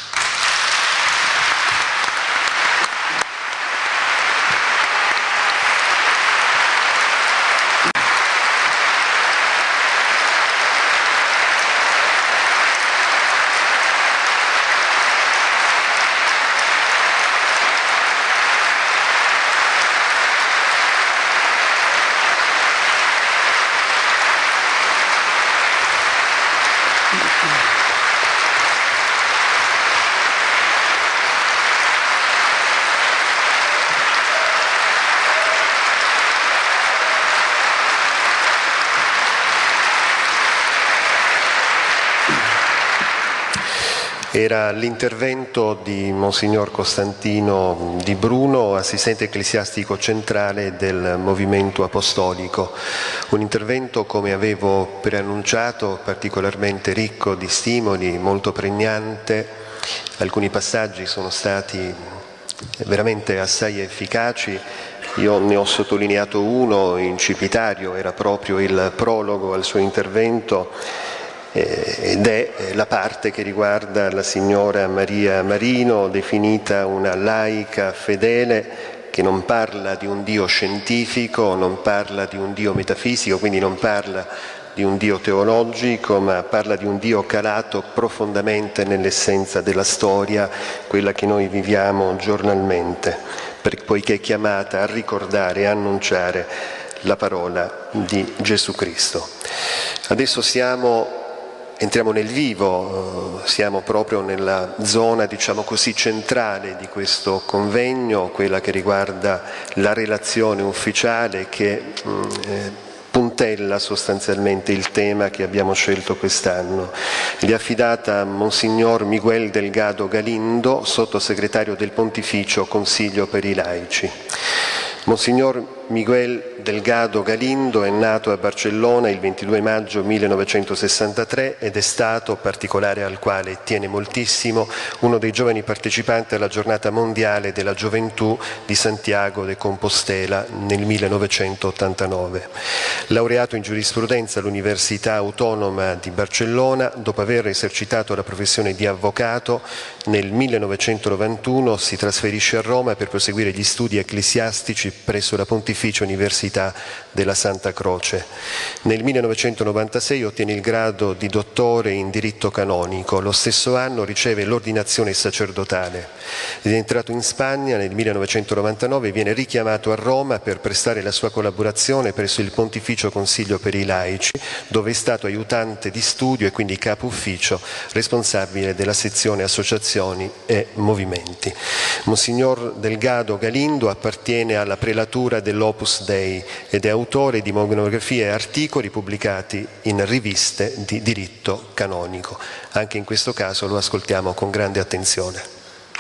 Era l'intervento di Monsignor Costantino Di Bruno, assistente ecclesiastico centrale del Movimento Apostolico. Un intervento, come avevo preannunciato, particolarmente ricco di stimoli, molto pregnante. Alcuni passaggi sono stati veramente assai efficaci. Io ne ho sottolineato uno incipitario, era proprio il prologo al suo intervento, ed è la parte che riguarda la signora Maria Marino, definita una laica fedele che non parla di un Dio scientifico, non parla di un Dio metafisico, quindi non parla di di un Dio teologico, ma parla di un Dio calato profondamente nell'essenza della storia, quella che noi viviamo giornalmente, poiché è chiamata a ricordare e annunciare la parola di Gesù Cristo. Adesso siamo Entriamo nel vivo, siamo proprio nella zona, diciamo così, centrale di questo convegno, quella che riguarda la relazione ufficiale che eh, puntella sostanzialmente il tema che abbiamo scelto quest'anno. Gli è affidata a Monsignor Miguel Delgado Galindo, sottosegretario del Pontificio Consiglio per i laici. Monsignor Miguel Delgado Galindo è nato a Barcellona il ventidue maggio millenovecentosessantatré ed è stato, particolare al quale tiene moltissimo, uno dei giovani partecipanti alla giornata mondiale della gioventù di Santiago de Compostela nel millenovecentottantanove. Laureato in giurisprudenza all'Università Autonoma di Barcellona, dopo aver esercitato la professione di avvocato, nel millenovecentonovantuno si trasferisce a Roma per proseguire gli studi ecclesiastici presso la Pontificia Università della Santa Croce. Nel millenovecentonovantasei ottiene il grado di dottore in diritto canonico. Lo stesso anno riceve l'ordinazione sacerdotale. È entrato in Spagna nel millenovecentonovantanove e viene richiamato a Roma per prestare la sua collaborazione presso il Pontificio Consiglio per i laici, dove è stato aiutante di studio e quindi capo ufficio responsabile della sezione associazioni e movimenti. Monsignor Delgado Galindo appartiene alla prelatura dell'Opus Dei ed è autore di monografie e articoli pubblicati in riviste di diritto canonico. Anche in questo caso lo ascoltiamo con grande attenzione.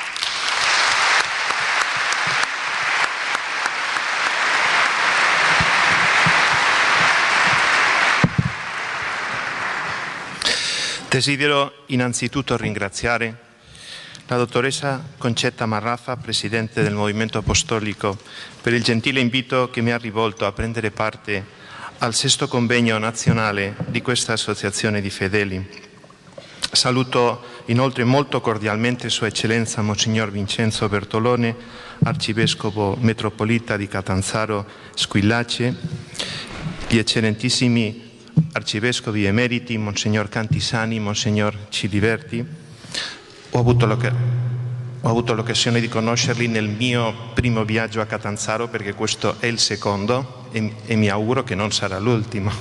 Desidero innanzitutto ringraziare la dottoressa Concetta Marraffa, Presidente del Movimento Apostolico, per il gentile invito che mi ha rivolto a prendere parte al sesto convegno nazionale di questa associazione di fedeli. Saluto inoltre molto cordialmente Sua Eccellenza Monsignor Vincenzo Bertolone, Arcivescovo Metropolita di Catanzaro Squillace, gli eccellentissimi Arcivescovi emeriti, Monsignor Cantisani, Monsignor Ciliberti. Ho avuto, ho avuto l'occasione di conoscerli nel mio primo viaggio a Catanzaro, perché questo è il secondo e, e mi auguro che non sarà l'ultimo.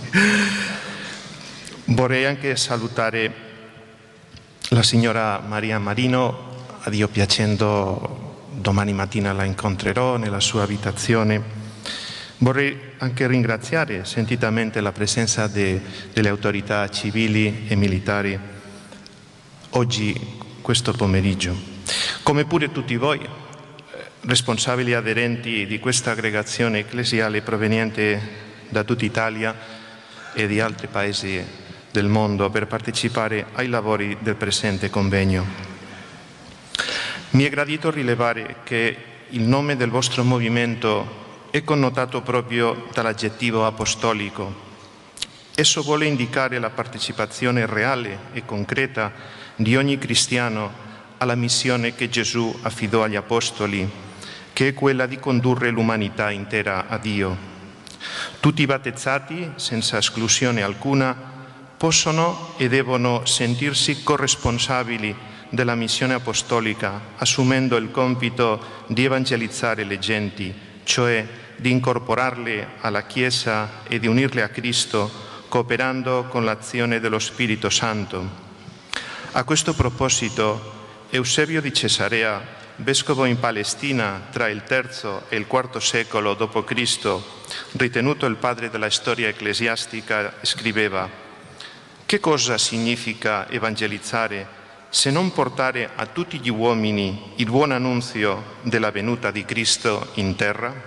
Vorrei anche salutare la signora Maria Marino, a Dio piacendo domani mattina la incontrerò nella sua abitazione. Vorrei anche ringraziare sentitamente la presenza de, delle autorità civili e militari oggi, questo pomeriggio, come pure tutti voi, responsabili aderenti di questa aggregazione ecclesiale proveniente da tutta Italia e di altri paesi del mondo per partecipare ai lavori del presente convegno. Mi è gradito rilevare che il nome del vostro movimento è connotato proprio dall'aggettivo apostolico. Esso vuole indicare la partecipazione reale e concreta di ogni cristiano alla missione che Gesù affidò agli Apostoli, che è quella di condurre l'umanità intera a Dio. Tutti i battezzati, senza esclusione alcuna, possono e devono sentirsi corresponsabili della missione apostolica, assumendo il compito di evangelizzare le genti, cioè di incorporarle alla Chiesa e di unirle a Cristo, cooperando con l'azione dello Spirito Santo. A questo proposito, Eusebio di Cesarea, vescovo in Palestina tra il terzo e il quarto secolo dopo Cristo, ritenuto il padre della storia ecclesiastica, scriveva: «Che cosa significa evangelizzare se non portare a tutti gli uomini il buon annunzio della venuta di Cristo in terra?»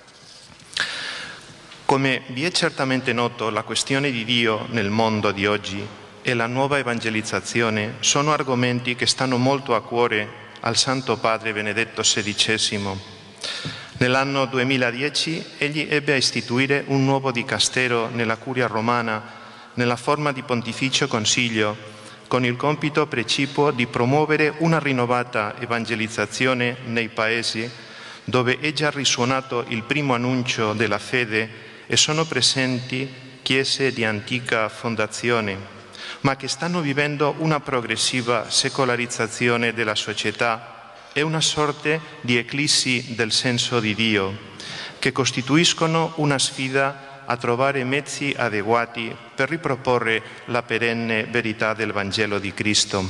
Come vi è certamente noto, la questione di Dio nel mondo di oggi e la nuova evangelizzazione sono argomenti che stanno molto a cuore al Santo Padre Benedetto sedicesimo. Nell'anno duemiladieci egli ebbe a istituire un nuovo dicastero nella Curia romana nella forma di Pontificio Consiglio, con il compito precipuo di promuovere una rinnovata evangelizzazione nei paesi dove è già risuonato il primo annuncio della fede e sono presenti chiese di antica fondazione, ma che stanno vivendo una progressiva secolarizzazione della società e una sorta di eclissi del senso di Dio, che costituiscono una sfida a trovare mezzi adeguati per riproporre la perenne verità del Vangelo di Cristo.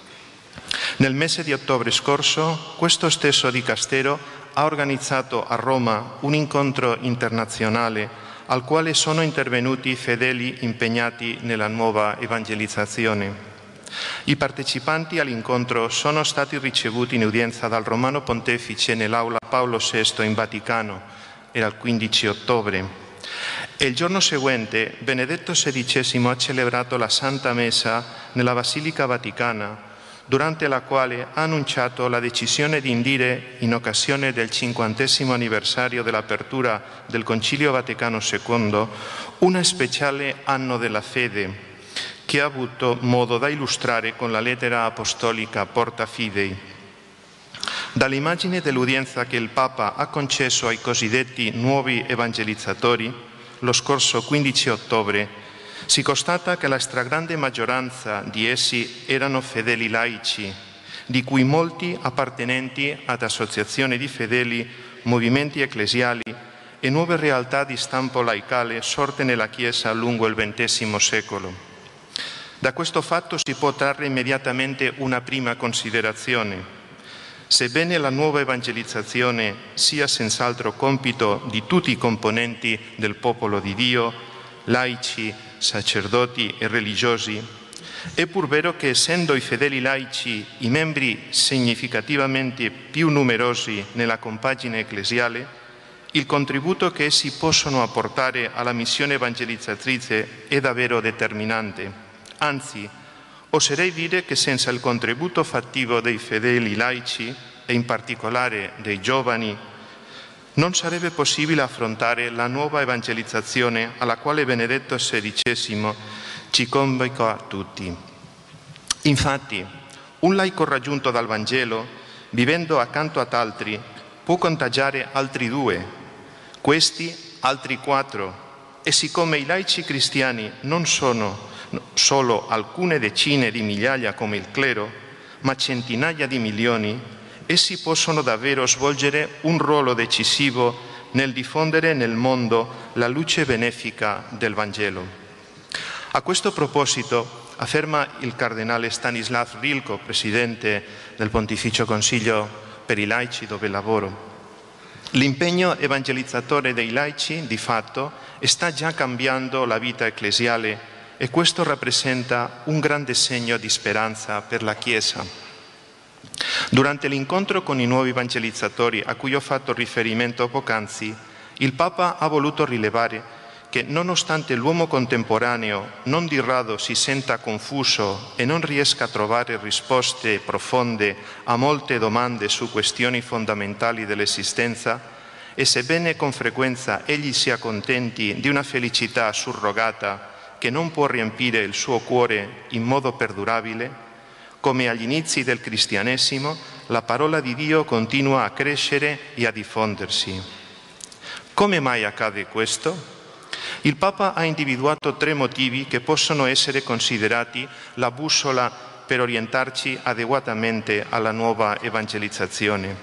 Nel mese di ottobre scorso, questo stesso dicastero ha organizzato a Roma un incontro internazionale al quale sono intervenuti fedeli impegnati nella nuova evangelizzazione. I partecipanti all'incontro sono stati ricevuti in udienza dal Romano Pontefice nell'Aula Paolo sesto in Vaticano, era il quindici ottobre, e il giorno seguente Benedetto sedicesimo ha celebrato la Santa Messa nella Basilica Vaticana, durante la quale ha annunciato la decisione di indire, in occasione del cinquantesimo anniversario dell'apertura del Concilio Vaticano secondo, una speciale anno della fede, che ha avuto modo da illustrare con la lettera apostolica Porta Fidei. Dall'immagine dell'udienza che il Papa ha concesso ai cosiddetti nuovi evangelizzatori, lo scorso quindici ottobre, si constata che la stragrande maggioranza di essi erano fedeli laici, di cui molti appartenenti ad associazioni di fedeli, movimenti ecclesiali e nuove realtà di stampo laicale sorte nella Chiesa lungo il ventesimo secolo. Da questo fatto si può trarre immediatamente una prima considerazione. Sebbene la nuova evangelizzazione sia senz'altro compito di tutti i componenti del popolo di Dio, laici, sacerdoti e religiosi, è pur vero che, essendo i fedeli laici i membri significativamente più numerosi nella compagine ecclesiale, il contributo che essi possono apportare alla missione evangelizzatrice è davvero determinante. Anzi, oserei dire che senza il contributo fattivo dei fedeli laici, e in particolare dei giovani, non sarebbe possibile affrontare la nuova evangelizzazione alla quale Benedetto sedicesimo ci convoca tutti. Infatti, un laico raggiunto dal Vangelo, vivendo accanto ad altri, può contagiare altri due, questi altri quattro, e siccome i laici cristiani non sono solo alcune decine di migliaia come il clero, ma centinaia di milioni, essi possono davvero svolgere un ruolo decisivo nel diffondere nel mondo la luce benefica del Vangelo. A questo proposito, afferma il cardinale Stanislav Rilko, presidente del Pontificio Consiglio per i laici dove lavoro, l'impegno evangelizzatore dei laici, di fatto, sta già cambiando la vita ecclesiale e questo rappresenta un grande segno di speranza per la Chiesa. Durante l'incontro con i nuovi evangelizzatori a cui ho fatto riferimento poc'anzi, il Papa ha voluto rilevare che, nonostante l'uomo contemporaneo non di rado si senta confuso e non riesca a trovare risposte profonde a molte domande su questioni fondamentali dell'esistenza, e sebbene con frequenza egli si accontenti di una felicità surrogata che non può riempire il suo cuore in modo perdurabile, come agli inizi del cristianesimo, la parola di Dio continua a crescere e a diffondersi. Come mai accade questo? Il Papa ha individuato tre motivi che possono essere considerati la bussola per orientarci adeguatamente alla nuova evangelizzazione.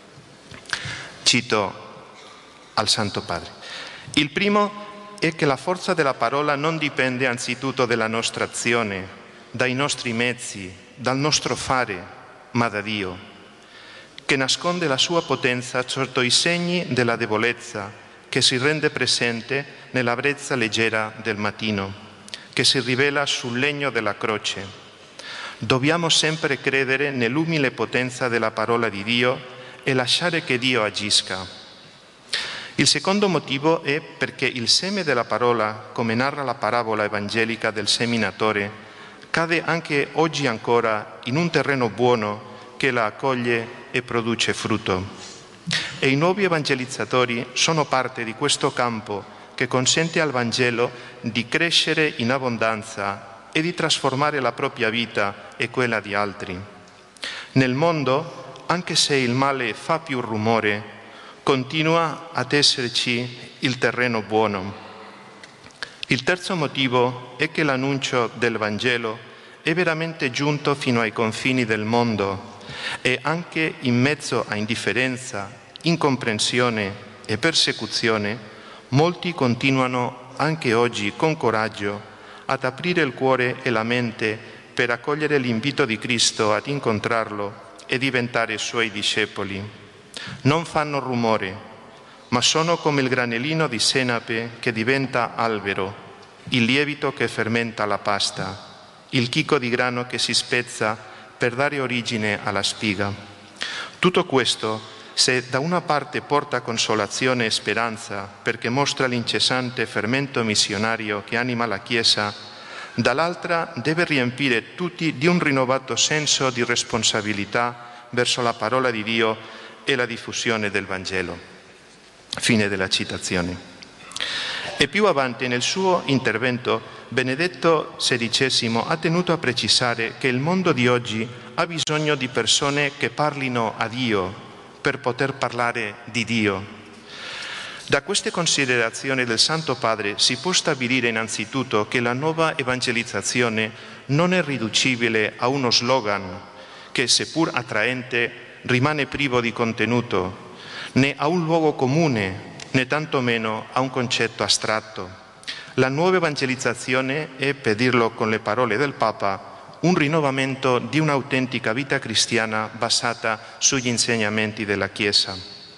Cito al Santo Padre. Il primo è che la forza della parola non dipende anzitutto dalla nostra azione, dai nostri mezzi, dal nostro fare, ma da Dio, che nasconde la sua potenza sotto i segni della debolezza, che si rende presente nella brezza leggera del mattino, che si rivela sul legno della croce. Dobbiamo sempre credere nell'umile potenza della parola di Dio e lasciare che Dio agisca. Il secondo motivo è perché il seme della parola, come narra la parabola evangelica del seminatore, cade anche oggi ancora in un terreno buono che la accoglie e produce frutto. E i nuovi evangelizzatori sono parte di questo campo che consente al Vangelo di crescere in abbondanza e di trasformare la propria vita e quella di altri. Nel mondo, anche se il male fa più rumore, continua ad esserci il terreno buono. Il terzo motivo è che l'annuncio del Vangelo è veramente giunto fino ai confini del mondo e anche in mezzo a indifferenza, incomprensione e persecuzione, molti continuano anche oggi con coraggio ad aprire il cuore e la mente per accogliere l'invito di Cristo ad incontrarlo e diventare suoi discepoli. Non fanno rumore, ma sono come il granellino di senape che diventa albero, il lievito che fermenta la pasta, il chicco di grano che si spezza per dare origine alla spiga. Tutto questo, se da una parte porta consolazione e speranza perché mostra l'incessante fermento missionario che anima la Chiesa, dall'altra deve riempire tutti di un rinnovato senso di responsabilità verso la parola di Dio e la diffusione del Vangelo. Fine della citazione. E più avanti nel suo intervento, Benedetto sedicesimo ha tenuto a precisare che il mondo di oggi ha bisogno di persone che parlino a Dio per poter parlare di Dio. Da queste considerazioni del Santo Padre si può stabilire innanzitutto che la nuova evangelizzazione non è riducibile a uno slogan che, seppur attraente, rimane privo di contenuto, né a un luogo comune, né tantomeno a un concetto astratto. La nuova evangelizzazione è, per dirlo con le parole del Papa, un rinnovamento di un'autentica vita cristiana basata sugli insegnamenti della Chiesa.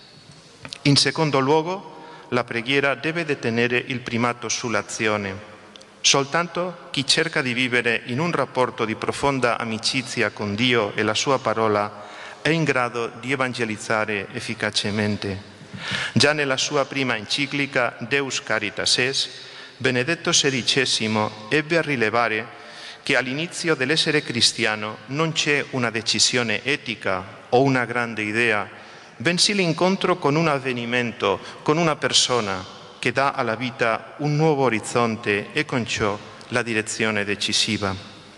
In secondo luogo, la preghiera deve detenere il primato sull'azione. Soltanto chi cerca di vivere in un rapporto di profonda amicizia con Dio e la sua parola è in grado di evangelizzare efficacemente. Già nella sua prima enciclica Deus Caritas Est, Benedetto sedicesimo ebbe a rilevare che all'inizio dell'essere cristiano non c'è una decisione etica o una grande idea, bensì l'incontro con un avvenimento, con una persona che dà alla vita un nuovo orizzonte e con ciò la direzione decisiva.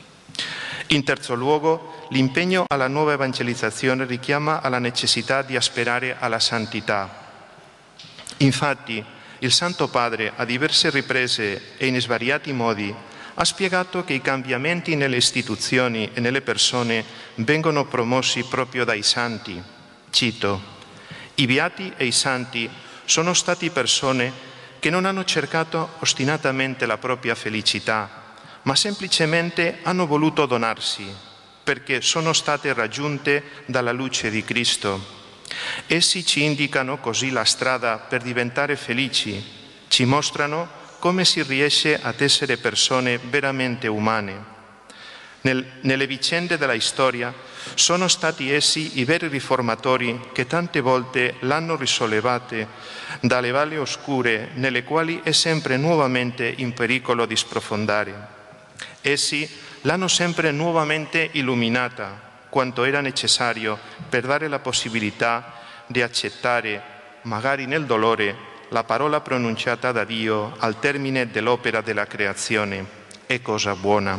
In terzo luogo, l'impegno alla nuova evangelizzazione richiama alla necessità di aspirare alla santità. Infatti, il Santo Padre, a diverse riprese e in svariati modi, ha spiegato che i cambiamenti nelle istituzioni e nelle persone vengono promossi proprio dai santi. Cito: «I beati e i santi sono stati persone che non hanno cercato ostinatamente la propria felicità, ma semplicemente hanno voluto donarsi, perché sono state raggiunte dalla luce di Cristo. Essi ci indicano così la strada per diventare felici, ci mostrano come si riesce ad essere persone veramente umane. Nel, nelle vicende della storia sono stati essi i veri riformatori che tante volte l'hanno risollevate dalle valli oscure nelle quali è sempre nuovamente in pericolo di sprofondare. Essi l'hanno sempre nuovamente illuminata quanto era necessario per dare la possibilità di accettare, magari nel dolore, la parola pronunciata da Dio al termine dell'opera della creazione: è cosa buona.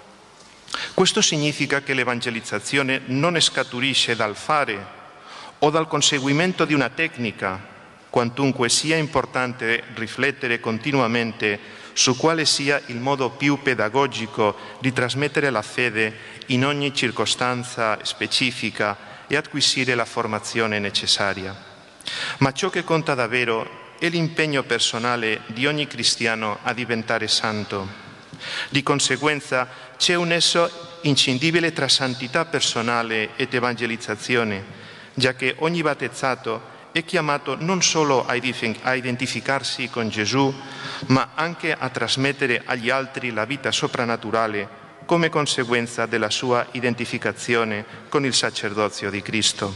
Questo significa che l'evangelizzazione non scaturisce dal fare o dal conseguimento di una tecnica, quantunque sia importante riflettere continuamente su quale sia il modo più pedagogico di trasmettere la fede in ogni circostanza specifica e acquisire la formazione necessaria. Ma ciò che conta davvero è l'impegno personale di ogni cristiano a diventare santo. Di conseguenza c'è un nesso inscindibile tra santità personale ed evangelizzazione, giacché ogni battezzato è chiamato non solo a identificarsi con Gesù, ma anche a trasmettere agli altri la vita soprannaturale come conseguenza della sua identificazione con il sacerdozio di Cristo.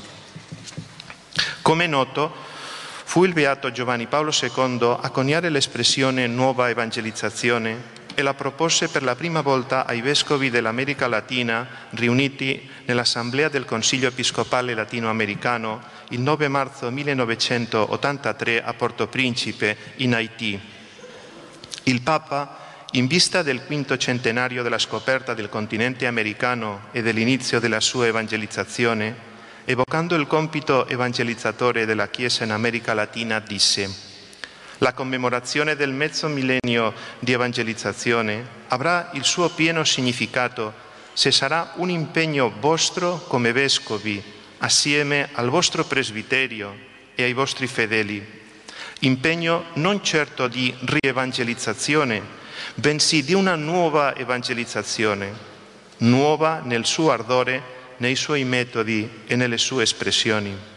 Come è noto, fu il beato Giovanni Paolo secondo a coniare l'espressione nuova evangelizzazione e la propose per la prima volta ai vescovi dell'America Latina riuniti nell'Assemblea del Consiglio Episcopale Latinoamericano il nove marzo millenovecentottantatré a Porto Principe, in Haiti. Il Papa, in vista del quinto centenario della scoperta del continente americano e dell'inizio della sua evangelizzazione, evocando il compito evangelizzatore della Chiesa in America Latina, disse: La commemorazione del mezzo millennio di evangelizzazione avrà il suo pieno significato se sarà un impegno vostro come vescovi, assieme al vostro presbiterio e ai vostri fedeli. Impegno non certo di rievangelizzazione, bensì di una nuova evangelizzazione, nuova nel suo ardore, nei suoi metodi e nelle sue espressioni.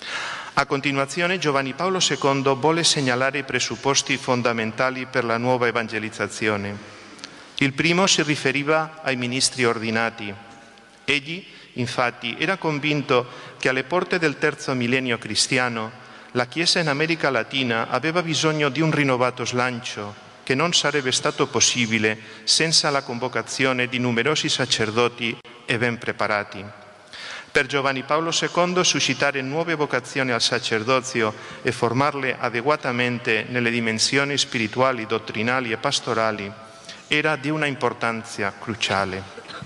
A continuazione Giovanni Paolo secondo vuole segnalare i presupposti fondamentali per la nuova evangelizzazione. Il primo si riferiva ai ministri ordinati. Egli, infatti, era convinto che alle porte del terzo millennio cristiano la Chiesa in America Latina aveva bisogno di un rinnovato slancio che non sarebbe stato possibile senza la convocazione di numerosi sacerdoti e ben preparati. Per Giovanni Paolo secondo suscitare nuove vocazioni al sacerdozio e formarle adeguatamente nelle dimensioni spirituali, dottrinali e pastorali era di una importanza cruciale.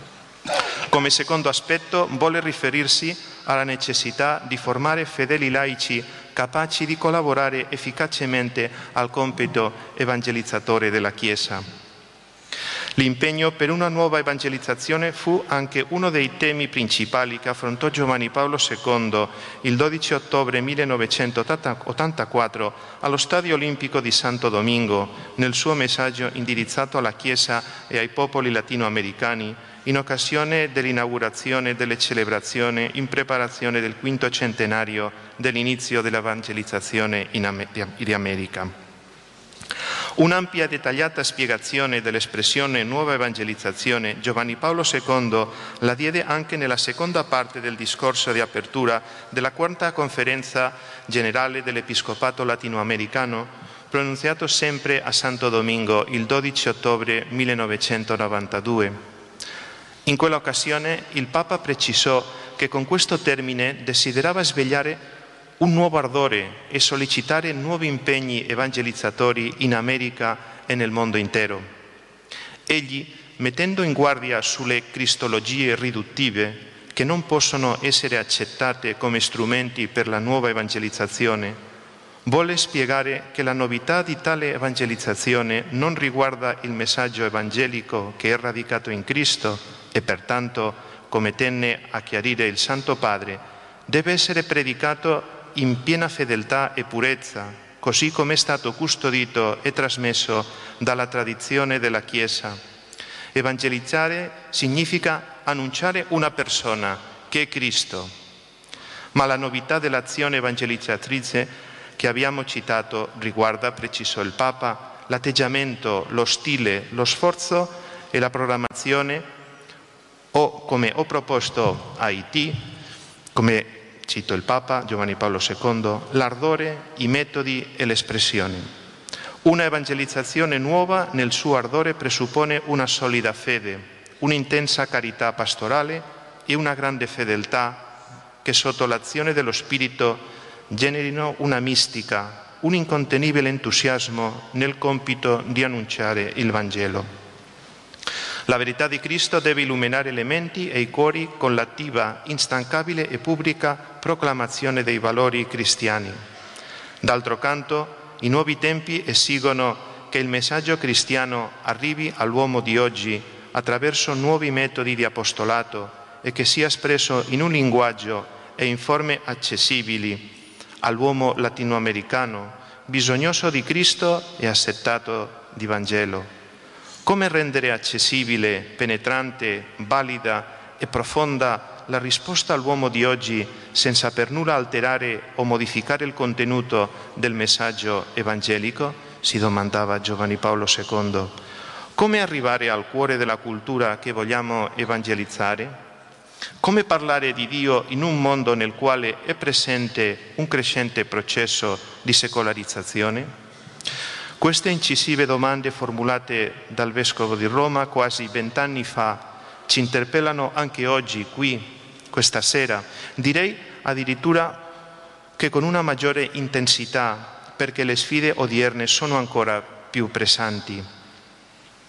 Come secondo aspetto vuole riferirsi alla necessità di formare fedeli laici capaci di collaborare efficacemente al compito evangelizzatore della Chiesa. L'impegno per una nuova evangelizzazione fu anche uno dei temi principali che affrontò Giovanni Paolo secondo il dodici ottobre millenovecentottantaquattro allo Stadio Olimpico di Santo Domingo nel suo messaggio indirizzato alla Chiesa e ai popoli latinoamericani in occasione dell'inaugurazione delle celebrazioni in preparazione del quinto centenario dell'inizio dell'evangelizzazione in America. Un'ampia e dettagliata spiegazione dell'espressione nuova evangelizzazione Giovanni Paolo secondo la diede anche nella seconda parte del discorso di apertura della quarta conferenza generale dell'Episcopato latinoamericano, pronunziato sempre a Santo Domingo il dodici ottobre millenovecentonovantadue. In quell'occasione il Papa precisò che con questo termine desiderava svegliare un nuovo ardore e sollecitare nuovi impegni evangelizzatori in America e nel mondo intero. Egli, mettendo in guardia sulle cristologie riduttive che non possono essere accettate come strumenti per la nuova evangelizzazione, vuole spiegare che la novità di tale evangelizzazione non riguarda il messaggio evangelico che è radicato in Cristo e pertanto, come tenne a chiarire il Santo Padre, deve essere predicato in piena fedeltà e purezza, così come è stato custodito e trasmesso dalla tradizione della Chiesa. Evangelizzare significa annunciare una persona, che è Cristo. Ma la novità dell'azione evangelizzatrice che abbiamo citato riguarda, precisò il Papa, l'atteggiamento, lo stile, lo sforzo e la programmazione, o come ho proposto a I T, come cito il Papa Giovanni Paolo secondo, l'ardore, i metodi e l'espressione. Una evangelizzazione nuova nel suo ardore presuppone una solida fede, un'intensa carità pastorale e una grande fedeltà che sotto l'azione dello Spirito generino una mistica, un incontenibile entusiasmo nel compito di annunciare il Vangelo. La verità di Cristo deve illuminare le menti e i cuori con l'attiva, instancabile e pubblica proclamazione dei valori cristiani. D'altro canto, i nuovi tempi esigono che il messaggio cristiano arrivi all'uomo di oggi attraverso nuovi metodi di apostolato e che sia espresso in un linguaggio e in forme accessibili all'uomo latinoamericano, bisognoso di Cristo e accettato di Vangelo. Come rendere accessibile, penetrante, valida e profonda la risposta all'uomo di oggi senza per nulla alterare o modificare il contenuto del messaggio evangelico? Si domandava Giovanni Paolo secondo. Come arrivare al cuore della cultura che vogliamo evangelizzare? Come parlare di Dio in un mondo nel quale è presente un crescente processo di secolarizzazione? Queste incisive domande formulate dal Vescovo di Roma quasi vent'anni fa ci interpellano anche oggi, qui, questa sera, direi addirittura che con una maggiore intensità, perché le sfide odierne sono ancora più pressanti.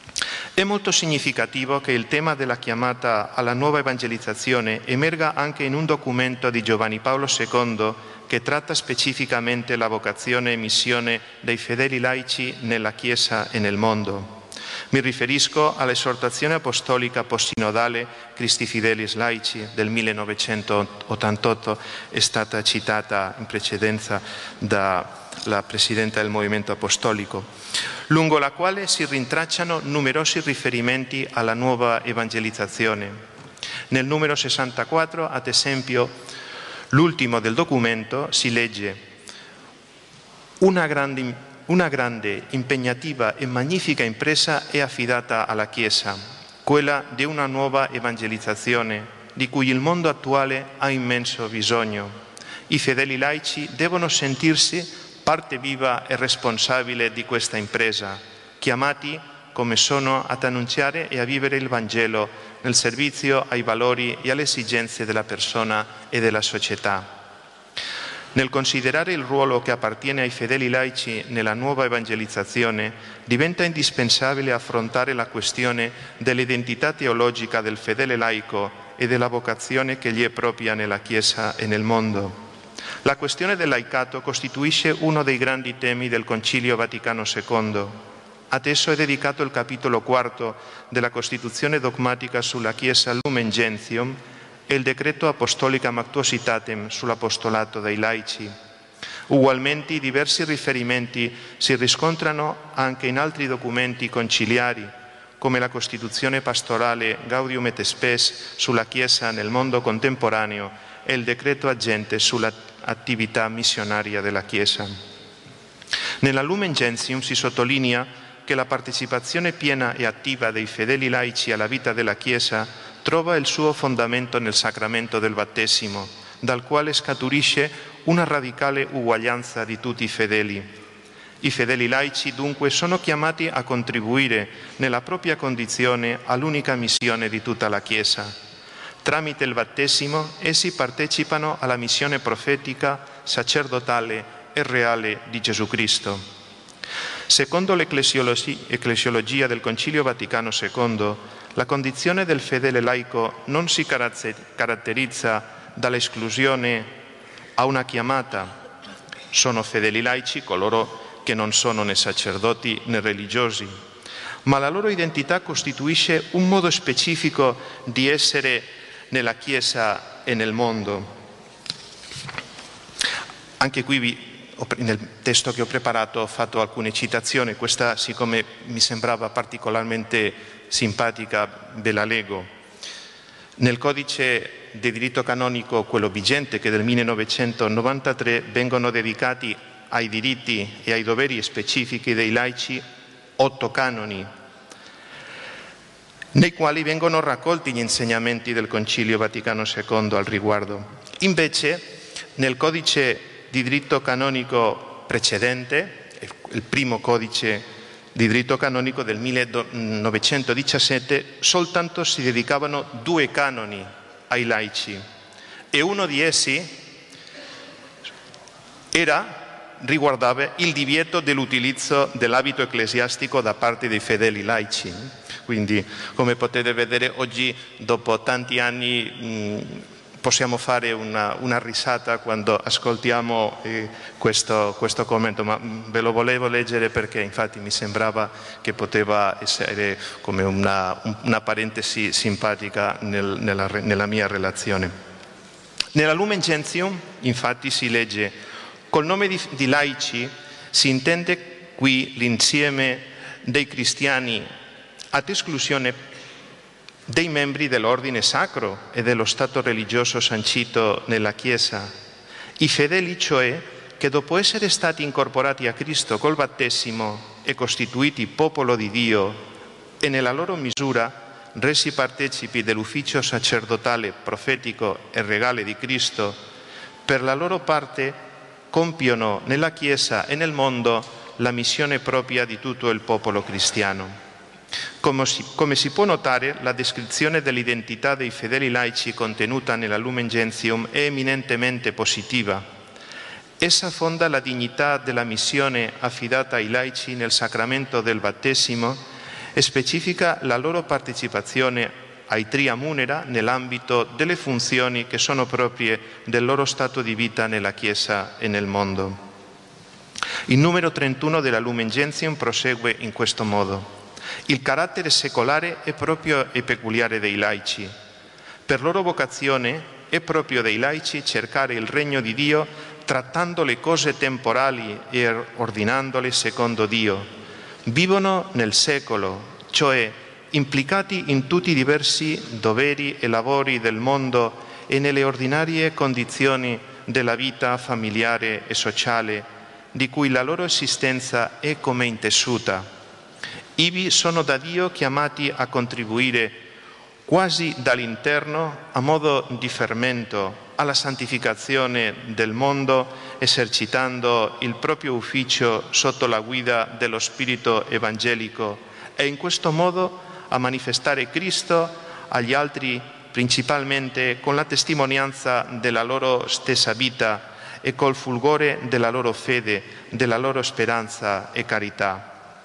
È molto significativo che il tema della chiamata alla nuova evangelizzazione emerga anche in un documento di Giovanni Paolo secondo che tratta specificamente la vocazione e missione dei fedeli laici nella Chiesa e nel mondo. Mi riferisco all'esortazione apostolica postsinodale Christi Fidelis Laici del millenovecentottantotto, è stata citata in precedenza dalla Presidenta del Movimento Apostolico, lungo la quale si rintracciano numerosi riferimenti alla nuova evangelizzazione. Nel numero sessantaquattro, ad esempio, l'ultimo del documento, si legge: una grande Una grande, impegnativa e magnifica impresa è affidata alla Chiesa, quella di una nuova evangelizzazione, di cui il mondo attuale ha immenso bisogno. I fedeli laici devono sentirsi parte viva e responsabile di questa impresa, chiamati come sono ad annunziare e a vivere il Vangelo nel servizio ai valori e alle esigenze della persona e della società. Nel considerare il ruolo che appartiene ai fedeli laici nella nuova evangelizzazione, diventa indispensabile affrontare la questione dell'identità teologica del fedele laico e della vocazione che gli è propria nella Chiesa e nel mondo. La questione del laicato costituisce uno dei grandi temi del Concilio Vaticano secondo. Ad esso è dedicato il capitolo quarto della Costituzione dogmatica sulla Chiesa Lumen Gentium e il decreto Apostolicam Actuositatem sull'apostolato dei laici. Ugualmente diversi riferimenti si riscontrano anche in altri documenti conciliari, come la Costituzione pastorale Gaudium et Spes sulla Chiesa nel mondo contemporaneo e il decreto agente sull'attività missionaria della Chiesa. Nella Lumen Gentium si sottolinea che la partecipazione piena e attiva dei fedeli laici alla vita della Chiesa trova il suo fondamento nel sacramento del battesimo, dal quale scaturisce una radicale uguaglianza di tutti i fedeli. I fedeli laici dunque sono chiamati a contribuire nella propria condizione all'unica missione di tutta la Chiesa. Tramite il battesimo essi partecipano alla missione profetica, sacerdotale e reale di Gesù Cristo. Secondo l'ecclesiologia del Concilio Vaticano secondo, la condizione del fedele laico non si caratterizza dall'esclusione a una chiamata. Sono fedeli laici coloro che non sono né sacerdoti né religiosi, ma la loro identità costituisce un modo specifico di essere nella Chiesa e nel mondo. Anche qui vi nel testo che ho preparato ho fatto alcune citazioni, questa siccome mi sembrava particolarmente simpatica ve la leggo. Nel codice di diritto canonico, quello vigente, che è del millenovecentonovantatré, vengono dedicati ai diritti e ai doveri specifici dei laici otto canoni, nei quali vengono raccolti gli insegnamenti del Concilio Vaticano secondo al riguardo. Invece, nel codice di diritto canonico precedente, il primo codice di diritto canonico del millenovecentodiciassette, soltanto si dedicavano due canoni ai laici e uno di essi era, riguardava il divieto dell'utilizzo dell'abito ecclesiastico da parte dei fedeli laici. Quindi, come potete vedere, oggi, dopo tanti anni, mh, possiamo fare una, una risata quando ascoltiamo eh, questo, questo commento, ma ve lo volevo leggere perché infatti mi sembrava che poteva essere come una, una parentesi simpatica nel, nella, nella mia relazione. Nella Lumen Gentium infatti si legge: col nome di, di laici si intende qui l'insieme dei cristiani ad esclusione dei membri dell'ordine sacro e dello stato religioso sancito nella Chiesa. I fedeli, cioè, che dopo essere stati incorporati a Cristo col battesimo e costituiti popolo di Dio e nella loro misura resi partecipi dell'ufficio sacerdotale, profetico e regale di Cristo, per la loro parte compiono nella Chiesa e nel mondo la missione propria di tutto il popolo cristiano. Come si, come si può notare, la descrizione dell'identità dei fedeli laici contenuta nella Lumen Gentium è eminentemente positiva. Essa fonda la dignità della missione affidata ai laici nel sacramento del battesimo e specifica la loro partecipazione ai tria munera nell'ambito delle funzioni che sono proprie del loro stato di vita nella Chiesa e nel mondo. Il numero trentuno della Lumen Gentium prosegue in questo modo. Il carattere secolare è proprio e peculiare dei laici. Per loro vocazione è proprio dei laici cercare il regno di Dio trattando le cose temporali e ordinandole secondo Dio. Vivono nel secolo, cioè implicati in tutti i diversi doveri e lavori del mondo e nelle ordinarie condizioni della vita familiare e sociale, di cui la loro esistenza è come intessuta. Ivi sono da Dio chiamati a contribuire quasi dall'interno, a modo di fermento, alla santificazione del mondo, esercitando il proprio ufficio sotto la guida dello Spirito evangelico e in questo modo a manifestare Cristo agli altri, principalmente con la testimonianza della loro stessa vita e col fulgore della loro fede, della loro speranza e carità.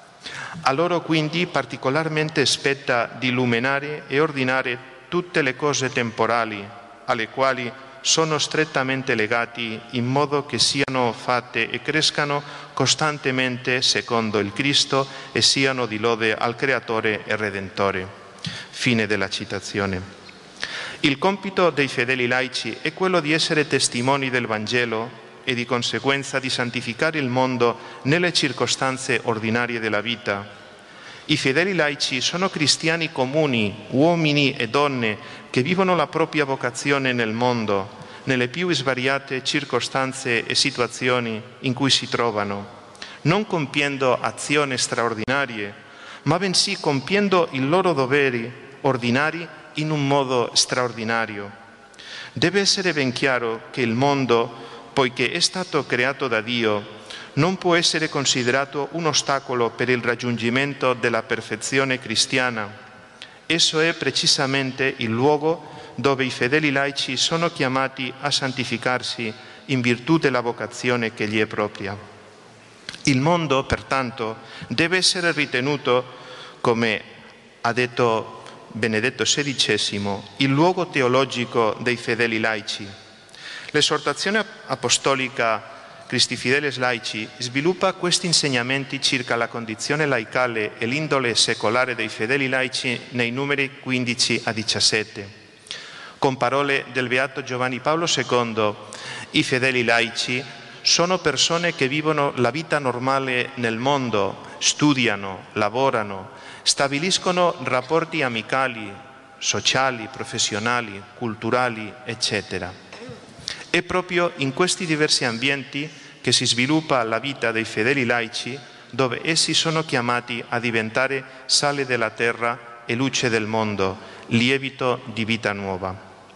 A loro quindi particolarmente spetta di illuminare e ordinare tutte le cose temporali, alle quali sono strettamente legati in modo che siano fatte e crescano costantemente secondo il Cristo e siano di lode al Creatore e Redentore. Fine della citazione. Il compito dei fedeli laici è quello di essere testimoni del Vangelo e di conseguenza di santificare il mondo nelle circostanze ordinarie della vita. I fedeli laici sono cristiani comuni, uomini e donne che vivono la propria vocazione nel mondo, nelle più svariate circostanze e situazioni in cui si trovano, non compiendo azioni straordinarie, ma bensì compiendo i loro doveri ordinari in un modo straordinario. Deve essere ben chiaro che il mondo, poiché è stato creato da Dio, non può essere considerato un ostacolo per il raggiungimento della perfezione cristiana. Esso è precisamente il luogo dove i fedeli laici sono chiamati a santificarsi in virtù della vocazione che gli è propria. Il mondo, pertanto, deve essere ritenuto, come ha detto Benedetto sedicesimo, il luogo teologico dei fedeli laici. L'esortazione apostolica Christi Fideles Laici sviluppa questi insegnamenti circa la condizione laicale e l'indole secolare dei fedeli laici nei numeri quindici a diciassette. Con parole del Beato Giovanni Paolo secondo, i fedeli laici sono persone che vivono la vita normale nel mondo, studiano, lavorano, stabiliscono rapporti amicali, sociali, professionali, culturali, eccetera. È proprio in questi diversi ambienti che si sviluppa la vita dei fedeli laici, dove essi sono chiamati a diventare sale della terra e luce del mondo, lievito di vita nuova.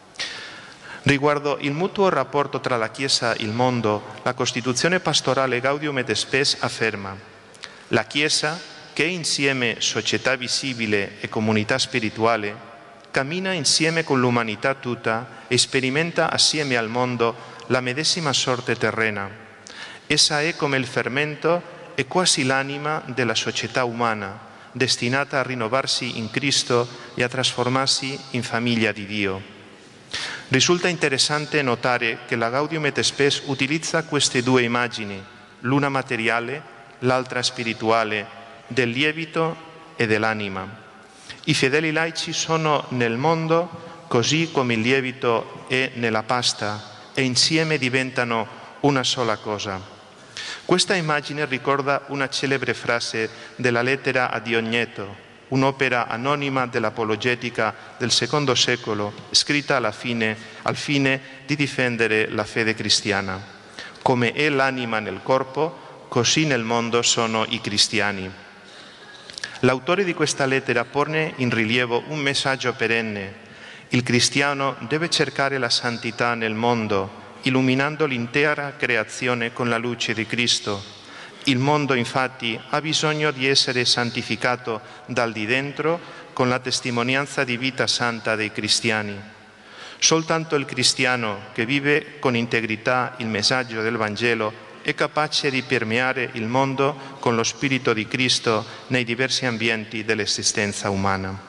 Riguardo il mutuo rapporto tra la Chiesa e il mondo, la Costituzione pastorale Gaudium et Spes afferma: la Chiesa, che è insieme società visibile e comunità spirituale, cammina insieme con l'umanità tutta e sperimenta assieme al mondo la medesima sorte terrena. Essa è come il fermento e quasi l'anima della società umana, destinata a rinnovarsi in Cristo e a trasformarsi in famiglia di Dio. Risulta interessante notare che la Gaudium et Spes utilizza queste due immagini, l'una materiale, l'altra spirituale, del lievito e dell'anima. I fedeli laici sono nel mondo così come il lievito è nella pasta e insieme diventano una sola cosa. Questa immagine ricorda una celebre frase della lettera a Diogneto, un'opera anonima dell'apologetica del secondo secolo, scritta alla fine, al fine di difendere la fede cristiana. Come è l'anima nel corpo, così nel mondo sono i cristiani. L'autore di questa lettera pone in rilievo un messaggio perenne. Il cristiano deve cercare la santità nel mondo, illuminando l'intera creazione con la luce di Cristo. Il mondo, infatti, ha bisogno di essere santificato dal di dentro con la testimonianza di vita santa dei cristiani. Soltanto il cristiano che vive con integrità il messaggio del Vangelo è capace di permeare il mondo con lo Spirito di Cristo nei diversi ambienti dell'esistenza umana.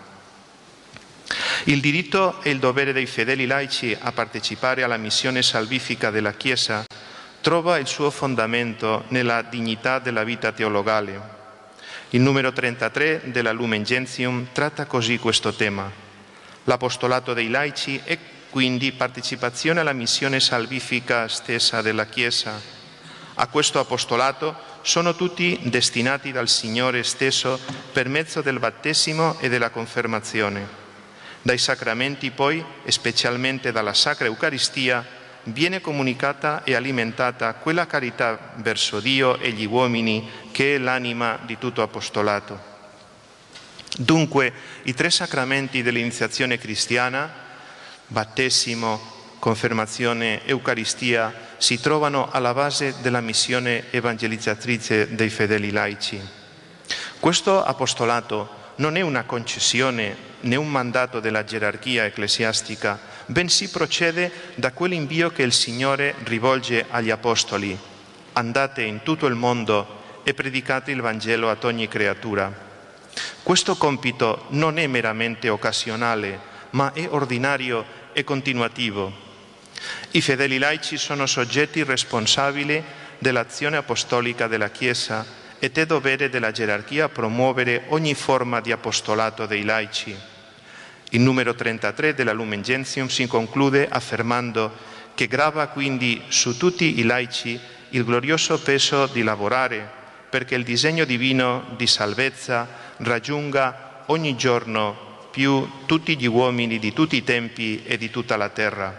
Il diritto e il dovere dei fedeli laici a partecipare alla missione salvifica della Chiesa trova il suo fondamento nella dignità della vita teologale. Il numero trentatré della Lumen Gentium tratta così questo tema. L'apostolato dei laici è quindi partecipazione alla missione salvifica stessa della Chiesa. A questo apostolato sono tutti destinati dal Signore stesso per mezzo del battesimo e della confermazione. Dai sacramenti poi, e specialmente dalla Sacra Eucaristia, viene comunicata e alimentata quella carità verso Dio e gli uomini che è l'anima di tutto apostolato. Dunque, i tre sacramenti dell'iniziazione cristiana, battesimo, confermazione, Eucaristia, si trovano alla base della missione evangelizzatrice dei fedeli laici. Questo apostolato non è una concessione né un mandato della gerarchia ecclesiastica, bensì procede da quell'invio che il Signore rivolge agli apostoli: andate in tutto il mondo e predicate il Vangelo ad ogni creatura. Questo compito non è meramente occasionale, ma è ordinario e continuativo. I fedeli laici sono soggetti responsabili dell'azione apostolica della Chiesa ed è dovere della gerarchia promuovere ogni forma di apostolato dei laici. Il numero trentatré della Lumen Gentium si conclude affermando che grava quindi su tutti i laici il glorioso peso di lavorare perché il disegno divino di salvezza raggiunga ogni giorno più tutti gli uomini di tutti i tempi e di tutta la terra.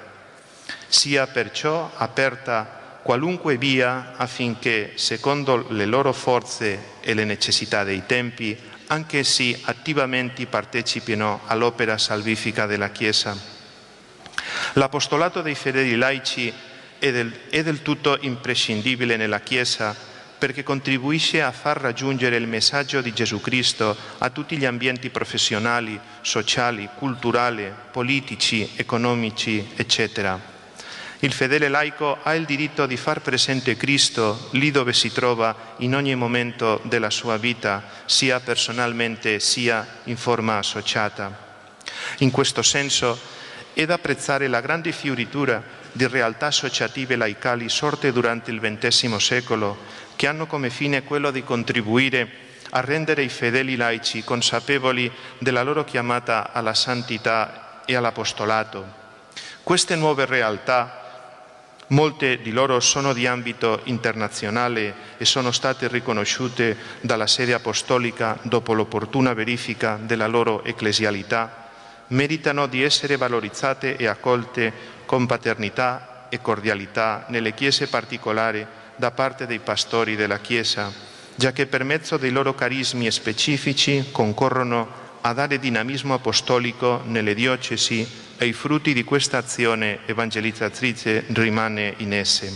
Sia perciò aperta qualunque via affinché, secondo le loro forze e le necessità dei tempi, anch'essi attivamente partecipino all'opera salvifica della Chiesa. L'apostolato dei fedeli laici è del, è del tutto imprescindibile nella Chiesa perché contribuisce a far raggiungere il messaggio di Gesù Cristo a tutti gli ambienti professionali, sociali, culturali, politici, economici, eccetera. Il fedele laico ha il diritto di far presente Cristo lì dove si trova in ogni momento della sua vita, sia personalmente sia in forma associata. In questo senso è da apprezzare la grande fioritura di realtà associative laicali sorte durante il ventesimo secolo, che hanno come fine quello di contribuire a rendere i fedeli laici consapevoli della loro chiamata alla santità e all'apostolato. Queste nuove realtà, molte di loro sono di ambito internazionale e sono state riconosciute dalla sede apostolica dopo l'opportuna verifica della loro ecclesialità, meritano di essere valorizzate e accolte con paternità e cordialità nelle chiese particolari da parte dei pastori della Chiesa, giacché per mezzo dei loro carismi specifici concorrono a dare dinamismo apostolico nelle diocesi e i frutti di questa azione evangelizzatrice rimane in esse.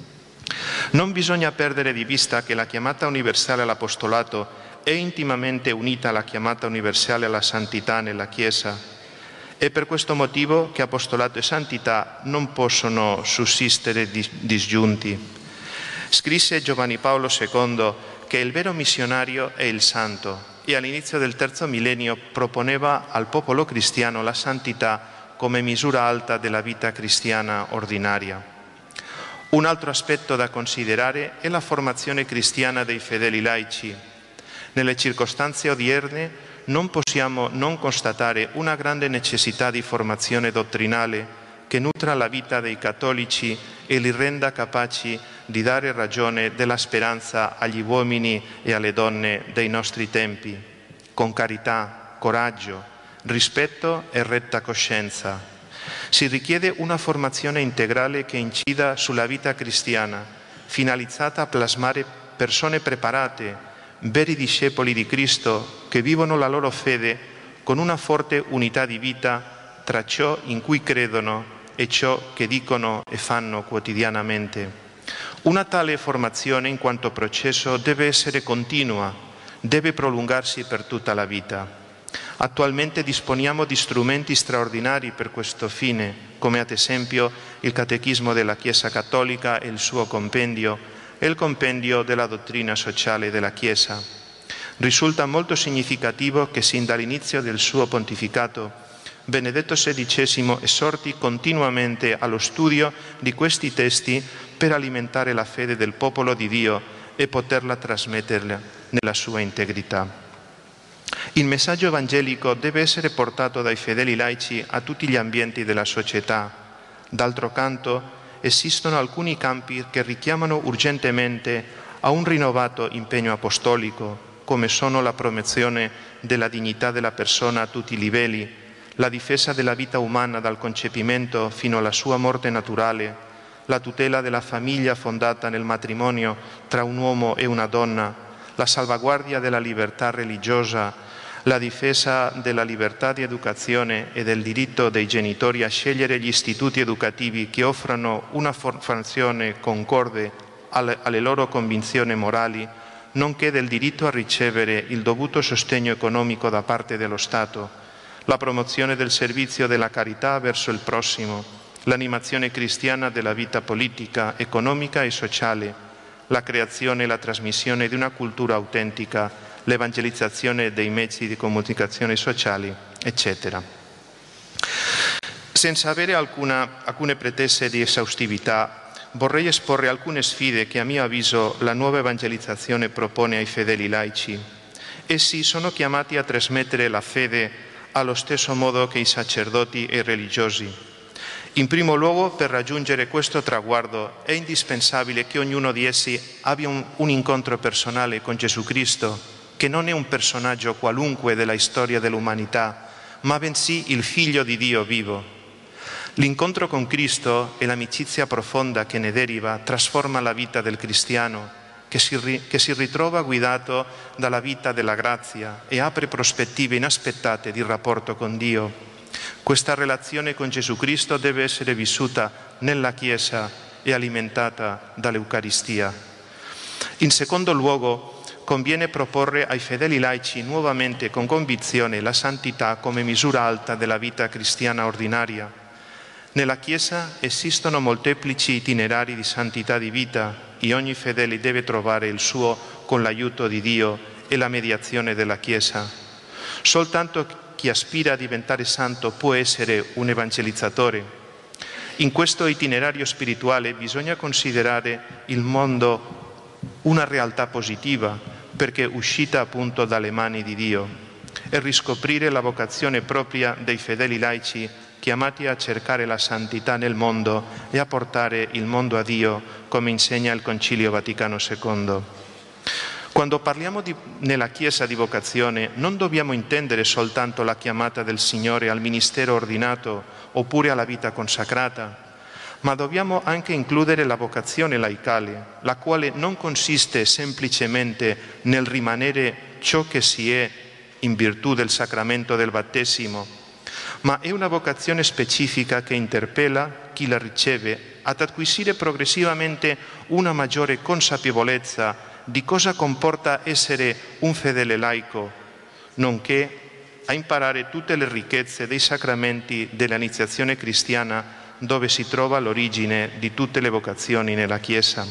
Non bisogna perdere di vista che la chiamata universale all'apostolato è intimamente unita alla chiamata universale alla santità nella Chiesa. È per questo motivo che apostolato e santità non possono sussistere disgiunti. Scrisse Giovanni Paolo secondo che il vero missionario è il santo e all'inizio del terzo millennio proponeva al popolo cristiano la santità come misura alta della vita cristiana ordinaria. Un altro aspetto da considerare è la formazione cristiana dei fedeli laici. Nelle circostanze odierne non possiamo non constatare una grande necessità di formazione dottrinale che nutra la vita dei cattolici e li renda capaci di dare ragione della speranza agli uomini e alle donne dei nostri tempi, con carità, coraggio, rispetto e retta coscienza. Si richiede una formazione integrale che incida sulla vita cristiana, finalizzata a plasmare persone preparate, veri discepoli di Cristo che vivono la loro fede con una forte unità di vita tra ciò in cui credono e ciò che dicono e fanno quotidianamente. Una tale formazione in quanto processo deve essere continua, deve prolungarsi per tutta la vita. Attualmente disponiamo di strumenti straordinari per questo fine, come ad esempio il Catechismo della Chiesa Cattolica e il suo compendio, e il compendio della dottrina sociale della Chiesa. Risulta molto significativo che sin dall'inizio del suo pontificato Benedetto sedicesimo esorti continuamente allo studio di questi testi per alimentare la fede del popolo di Dio e poterla trasmetterla nella sua integrità. Il messaggio evangelico deve essere portato dai fedeli laici a tutti gli ambienti della società. D'altro canto, esistono alcuni campi che richiamano urgentemente a un rinnovato impegno apostolico, come sono la promozione della dignità della persona a tutti i livelli, la difesa della vita umana dal concepimento fino alla sua morte naturale, la tutela della famiglia fondata nel matrimonio tra un uomo e una donna, la salvaguardia della libertà religiosa, la difesa della libertà di educazione e del diritto dei genitori a scegliere gli istituti educativi che offrano una formazione concorde alle, alle loro convinzioni morali, nonché del diritto a ricevere il dovuto sostegno economico da parte dello Stato, la promozione del servizio della carità verso il prossimo, l'animazione cristiana della vita politica, economica e sociale, la creazione e la trasmissione di una cultura autentica, l'evangelizzazione dei mezzi di comunicazione sociali, eccetera. Senza avere alcuna, alcune pretese di esaustività, vorrei esporre alcune sfide che a mio avviso la nuova evangelizzazione propone ai fedeli laici. Essi sono chiamati a trasmettere la fede allo stesso modo che i sacerdoti e i religiosi. In primo luogo, per raggiungere questo traguardo è indispensabile che ognuno di essi abbia un, un incontro personale con Gesù Cristo, che non è un personaggio qualunque della storia dell'umanità, ma bensì il Figlio di Dio vivo. L'incontro con Cristo e l'amicizia profonda che ne deriva trasforma la vita del cristiano, che si, ri, che si ritrova guidato dalla vita della grazia e apre prospettive inaspettate di rapporto con Dio. Questa relazione con Gesù Cristo deve essere vissuta nella Chiesa e alimentata dall'Eucaristia. In secondo luogo, conviene proporre ai fedeli laici nuovamente con convinzione la santità come misura alta della vita cristiana ordinaria. Nella Chiesa esistono molteplici itinerari di santità di vita e ogni fedele deve trovare il suo con l'aiuto di Dio e la mediazione della Chiesa. Soltanto chi aspira a diventare santo può essere un evangelizzatore. In questo itinerario spirituale bisogna considerare il mondo una realtà positiva, perché uscita appunto dalle mani di Dio, e riscoprire la vocazione propria dei fedeli laici chiamati a cercare la santità nel mondo e a portare il mondo a Dio, come insegna il Concilio Vaticano secondo. Quando parliamo di, nella Chiesa di vocazione, non dobbiamo intendere soltanto la chiamata del Signore al ministero ordinato oppure alla vita consacrata, ma dobbiamo anche includere la vocazione laicale, la quale non consiste semplicemente nel rimanere ciò che si è in virtù del sacramento del battesimo, ma è una vocazione specifica che interpella chi la riceve ad acquisire progressivamente una maggiore consapevolezza di cosa comporta essere un fedele laico, nonché a imparare tutte le ricchezze dei sacramenti dell'iniziazione cristiana, dove si trova l'origine di tutte le vocazioni nella Chiesa.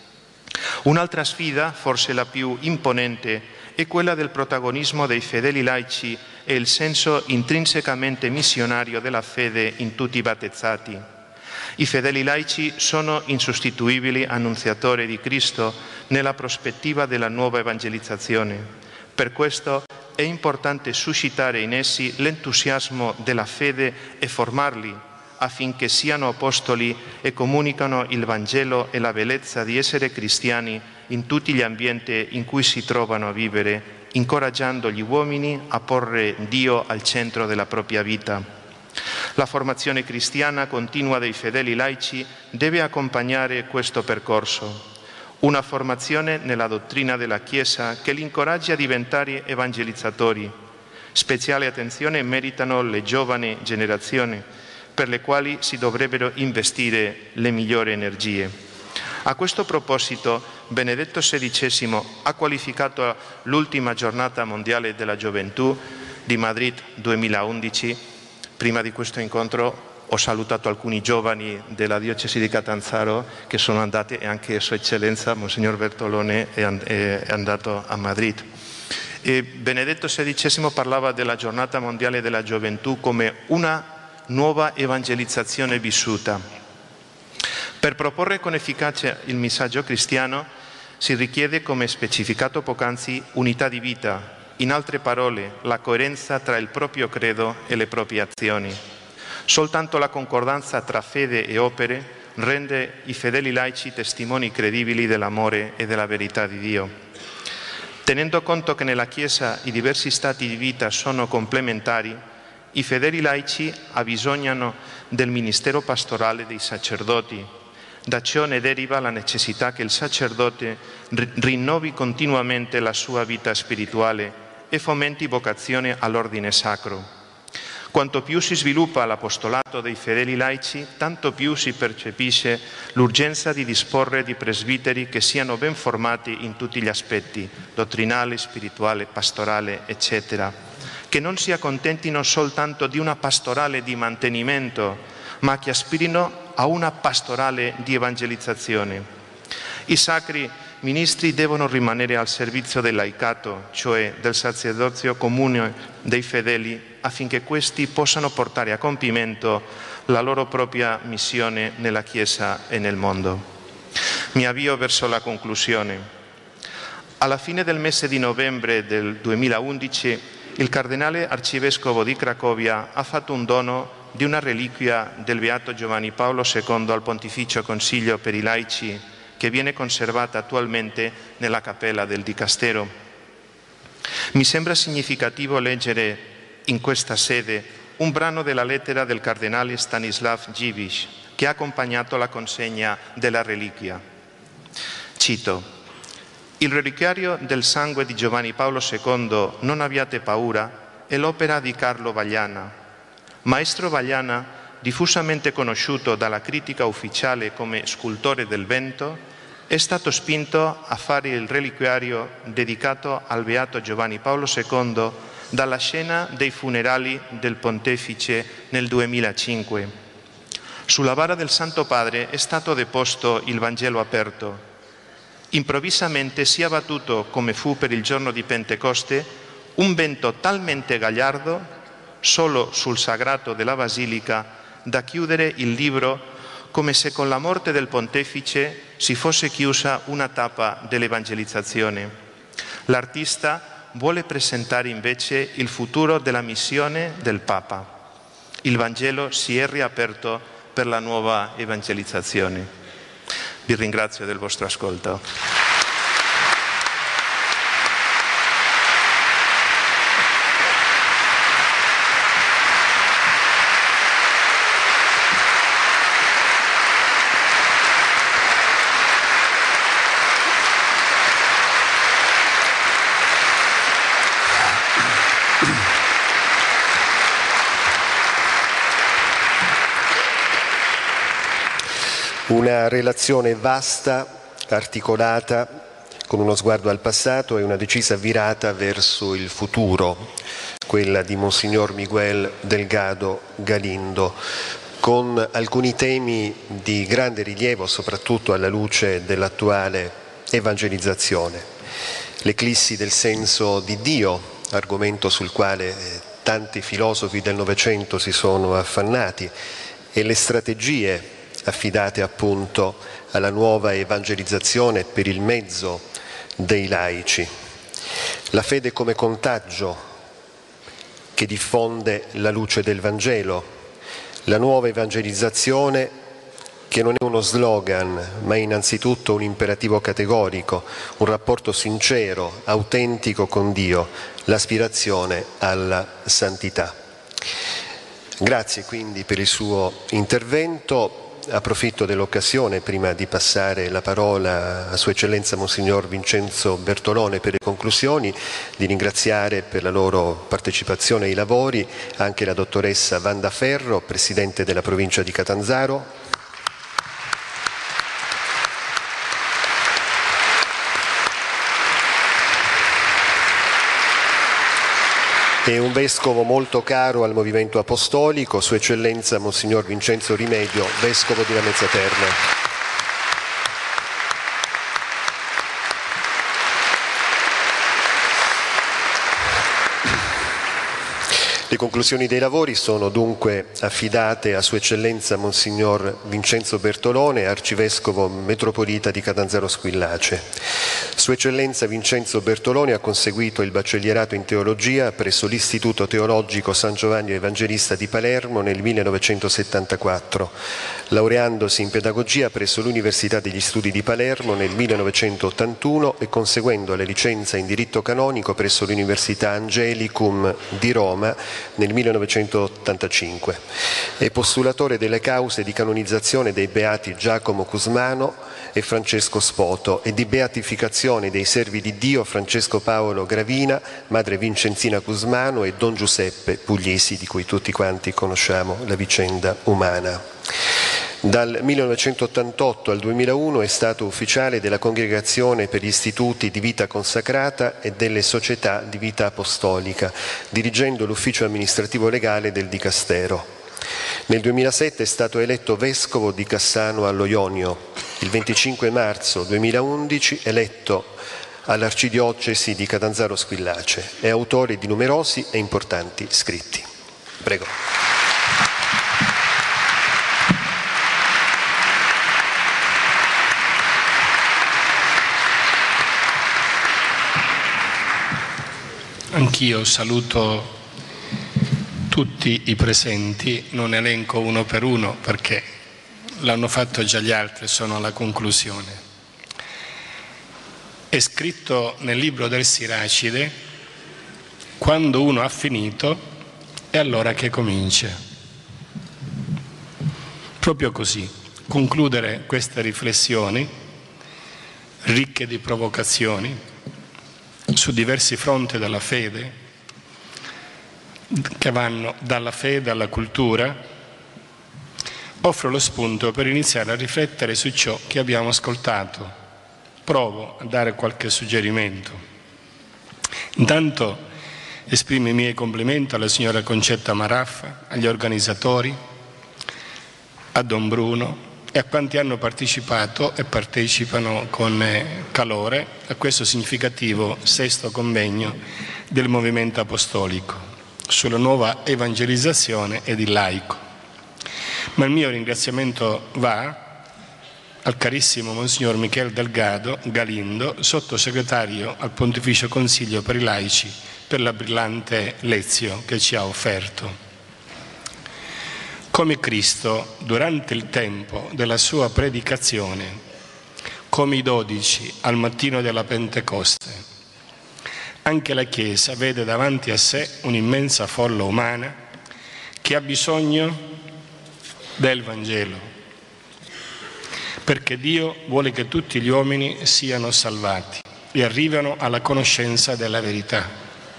Un'altra sfida, forse la più imponente, è quella del protagonismo dei fedeli laici e il senso intrinsecamente missionario della fede in tutti i battezzati. I fedeli laici sono insostituibili annunziatori di Cristo nella prospettiva della nuova evangelizzazione. Per questo è importante suscitare in essi l'entusiasmo della fede e formarli affinché siano apostoli e comunicano il Vangelo e la bellezza di essere cristiani in tutti gli ambienti in cui si trovano a vivere, incoraggiando gli uomini a porre Dio al centro della propria vita. La formazione cristiana continua dei fedeli laici deve accompagnare questo percorso. Una formazione nella dottrina della Chiesa che li incoraggia a diventare evangelizzatori. Speciale attenzione meritano le giovani generazioni, per le quali si dovrebbero investire le migliori energie. A questo proposito, Benedetto sedicesimo ha qualificato l'ultima giornata mondiale della gioventù di Madrid duemilaundici. Prima di questo incontro ho salutato alcuni giovani della diocesi di Catanzaro che sono andati, e anche Sua Eccellenza, Monsignor Bertolone, è andato a Madrid. E Benedetto sedicesimo parlava della giornata mondiale della gioventù come una nuova evangelizzazione vissuta. Per proporre con efficacia il messaggio cristiano si richiede, come specificato poc'anzi, unità di vita, in altre parole, la coerenza tra il proprio credo e le proprie azioni. Soltanto la concordanza tra fede e opere rende i fedeli laici testimoni credibili dell'amore e della verità di Dio. Tenendo conto che nella Chiesa i diversi stati di vita sono complementari, i fedeli laici abbisognano del ministero pastorale dei sacerdoti. Da ciò ne deriva la necessità che il sacerdote rinnovi continuamente la sua vita spirituale e fomenti vocazione all'ordine sacro. Quanto più si sviluppa l'apostolato dei fedeli laici, tanto più si percepisce l'urgenza di disporre di presbiteri che siano ben formati in tutti gli aspetti, dottrinale, spirituale, pastorale, eccetera, che non si accontentino soltanto di una pastorale di mantenimento, ma che aspirino a una pastorale di evangelizzazione. I sacri ministri devono rimanere al servizio del laicato, cioè del sacerdozio comune dei fedeli, affinché questi possano portare a compimento la loro propria missione nella Chiesa e nel mondo. Mi avvio verso la conclusione. Alla fine del mese di novembre del duemilaundici, il cardinale arcivescovo di Cracovia ha fatto un dono di una reliquia del Beato Giovanni Paolo secondo al Pontificio Consiglio per i Laici, che viene conservata attualmente nella cappella del Dicastero. Mi sembra significativo leggere in questa sede un brano della lettera del cardinale Stanislav Dziwisz, che ha accompagnato la consegna della reliquia. Cito: «Il reliquiario del sangue di Giovanni Paolo secondo, Non abbiate paura, è l'opera di Carlo Vagliana. Maestro Vagliana, diffusamente conosciuto dalla critica ufficiale come scultore del vento, è stato spinto a fare il reliquiario dedicato al Beato Giovanni Paolo secondo dalla scena dei funerali del Pontefice nel duemilacinque. Sulla bara del Santo Padre è stato deposto il Vangelo aperto. Improvvisamente si è abbattuto, come fu per il giorno di Pentecoste, un vento talmente gagliardo, solo sul sagrato della Basilica, da chiudere il libro come se con la morte del Pontefice si fosse chiusa una tappa dell'evangelizzazione. L'artista vuole presentare invece il futuro della missione del Papa. Il Vangelo si è riaperto per la nuova evangelizzazione. Vi ringrazio del vostro ascolto. Una relazione vasta, articolata, con uno sguardo al passato e una decisa virata verso il futuro, quella di Monsignor Miguel Delgado Galindo, con alcuni temi di grande rilievo, soprattutto alla luce dell'attuale evangelizzazione. L'eclissi del senso di Dio, argomento sul quale tanti filosofi del Novecento si sono affannati, e le strategie affidate appunto alla nuova evangelizzazione per il mezzo dei laici. La fede come contagio che diffonde la luce del Vangelo, la nuova evangelizzazione che non è uno slogan, ma è innanzitutto un imperativo categorico, un rapporto sincero, autentico con Dio, l'aspirazione alla santità. Grazie quindi per il suo intervento. Approfitto dell'occasione, prima di passare la parola a Sua Eccellenza Monsignor Vincenzo Bertolone per le conclusioni, di ringraziare per la loro partecipazione ai lavori anche la dottoressa Wanda Ferro, Presidente della Provincia di Catanzaro, È un vescovo molto caro al movimento apostolico, Sua Eccellenza Monsignor Vincenzo Rimedio, vescovo di Lamezia Terme. Le conclusioni dei lavori sono dunque affidate a Sua Eccellenza Monsignor Vincenzo Bertolone, Arcivescovo Metropolita di Catanzaro Squillace. Sua Eccellenza Vincenzo Bertolone ha conseguito il baccellierato in teologia presso l'Istituto Teologico San Giovanni Evangelista di Palermo nel millenovecentosettantaquattro, laureandosi in pedagogia presso l'Università degli Studi di Palermo nel millenovecentottantuno e conseguendo la licenza in diritto canonico presso l'Università Angelicum di Roma nel millenovecentottantacinque. È postulatore delle cause di canonizzazione dei beati Giacomo Cusmano e Francesco Spoto e di beatificazione dei servi di Dio Francesco Paolo Gravina, Madre Vincenzina Cusmano e Don Giuseppe Puglisi, di cui tutti quanti conosciamo la vicenda umana. Dal millenovecentottantotto al duemilauno è stato ufficiale della Congregazione per gli Istituti di Vita Consacrata e delle Società di Vita Apostolica, dirigendo l'ufficio amministrativo legale del Dicastero. Nel duemilasette è stato eletto vescovo di Cassano allo Ionio. Il venticinque marzo duemilaundici eletto all'Arcidiocesi di Catanzaro Squillace. È autore di numerosi e importanti scritti. Prego. Anch'io saluto tutti i presenti, non elenco uno per uno perché l'hanno fatto già gli altri, sono alla conclusione. È scritto nel libro del Siracide: quando uno ha finito è allora che comincia. Proprio così, concludere queste riflessioni ricche di provocazioni su diversi fronti della fede, che vanno dalla fede alla cultura, offro lo spunto per iniziare a riflettere su ciò che abbiamo ascoltato. Provo a dare qualche suggerimento. Intanto esprimo i miei complimenti alla signora Concetta Maraffa, agli organizzatori, a Don Bruno e a quanti hanno partecipato e partecipano con calore a questo significativo sesto convegno del Movimento Apostolico sulla nuova evangelizzazione ed il laico. Ma il mio ringraziamento va al carissimo Monsignor Michele Delgado Galindo, sottosegretario al Pontificio Consiglio per i laici, per la brillante lezione che ci ha offerto. Come Cristo, durante il tempo della sua predicazione, come i dodici al mattino della Pentecoste, anche la Chiesa vede davanti a sé un'immensa folla umana che ha bisogno del Vangelo, perché Dio vuole che tutti gli uomini siano salvati e arrivino alla conoscenza della verità.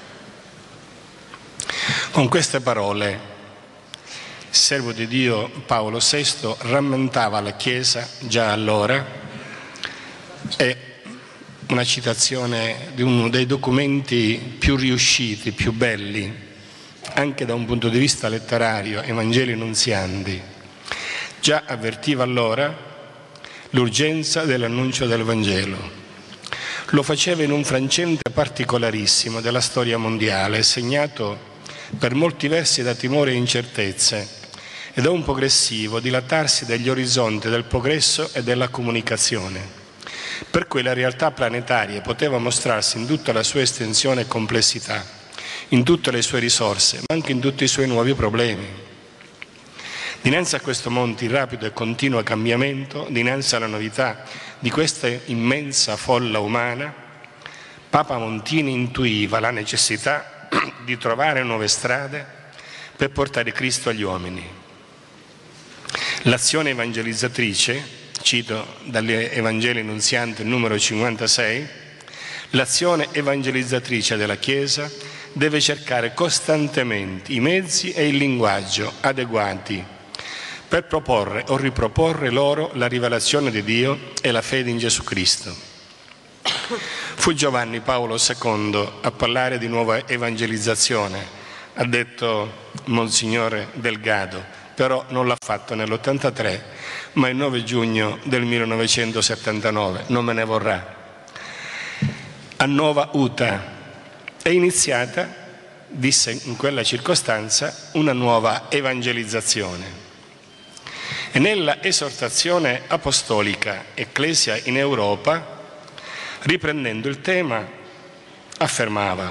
Con queste parole, servo di Dio Paolo sesto rammentava la Chiesa già allora, è una citazione di uno dei documenti più riusciti, più belli, anche da un punto di vista letterario, Evangeli Nunziandi. Già avvertiva allora l'urgenza dell'annuncio del Vangelo. Lo faceva in un frangente particolarissimo della storia mondiale, segnato per molti versi da timore e incertezze e da un progressivo dilatarsi degli orizzonti del progresso e della comunicazione, per cui la realtà planetaria poteva mostrarsi in tutta la sua estensione e complessità, in tutte le sue risorse, ma anche in tutti i suoi nuovi problemi. Dinanzi a questo mondo in rapido e continuo cambiamento, dinanzi alla novità di questa immensa folla umana, Papa Montini intuiva la necessità di trovare nuove strade per portare Cristo agli uomini. L'azione evangelizzatrice, cito dagli Evangeli Nunzianti il numero cinquantasei, l'azione evangelizzatrice della Chiesa deve cercare costantemente i mezzi e il linguaggio adeguati per proporre o riproporre loro la rivelazione di Dio e la fede in Gesù Cristo. Fu Giovanni Paolo secondo a parlare di nuova evangelizzazione, ha detto Monsignore Delgado, però non l'ha fatto nell'ottantatré, ma il nove giugno del millenovecentosettantanove, non me ne vorrà. A Nova Uta è iniziata, disse in quella circostanza, una nuova evangelizzazione. E nella esortazione apostolica Ecclesia in Europa, riprendendo il tema, affermava: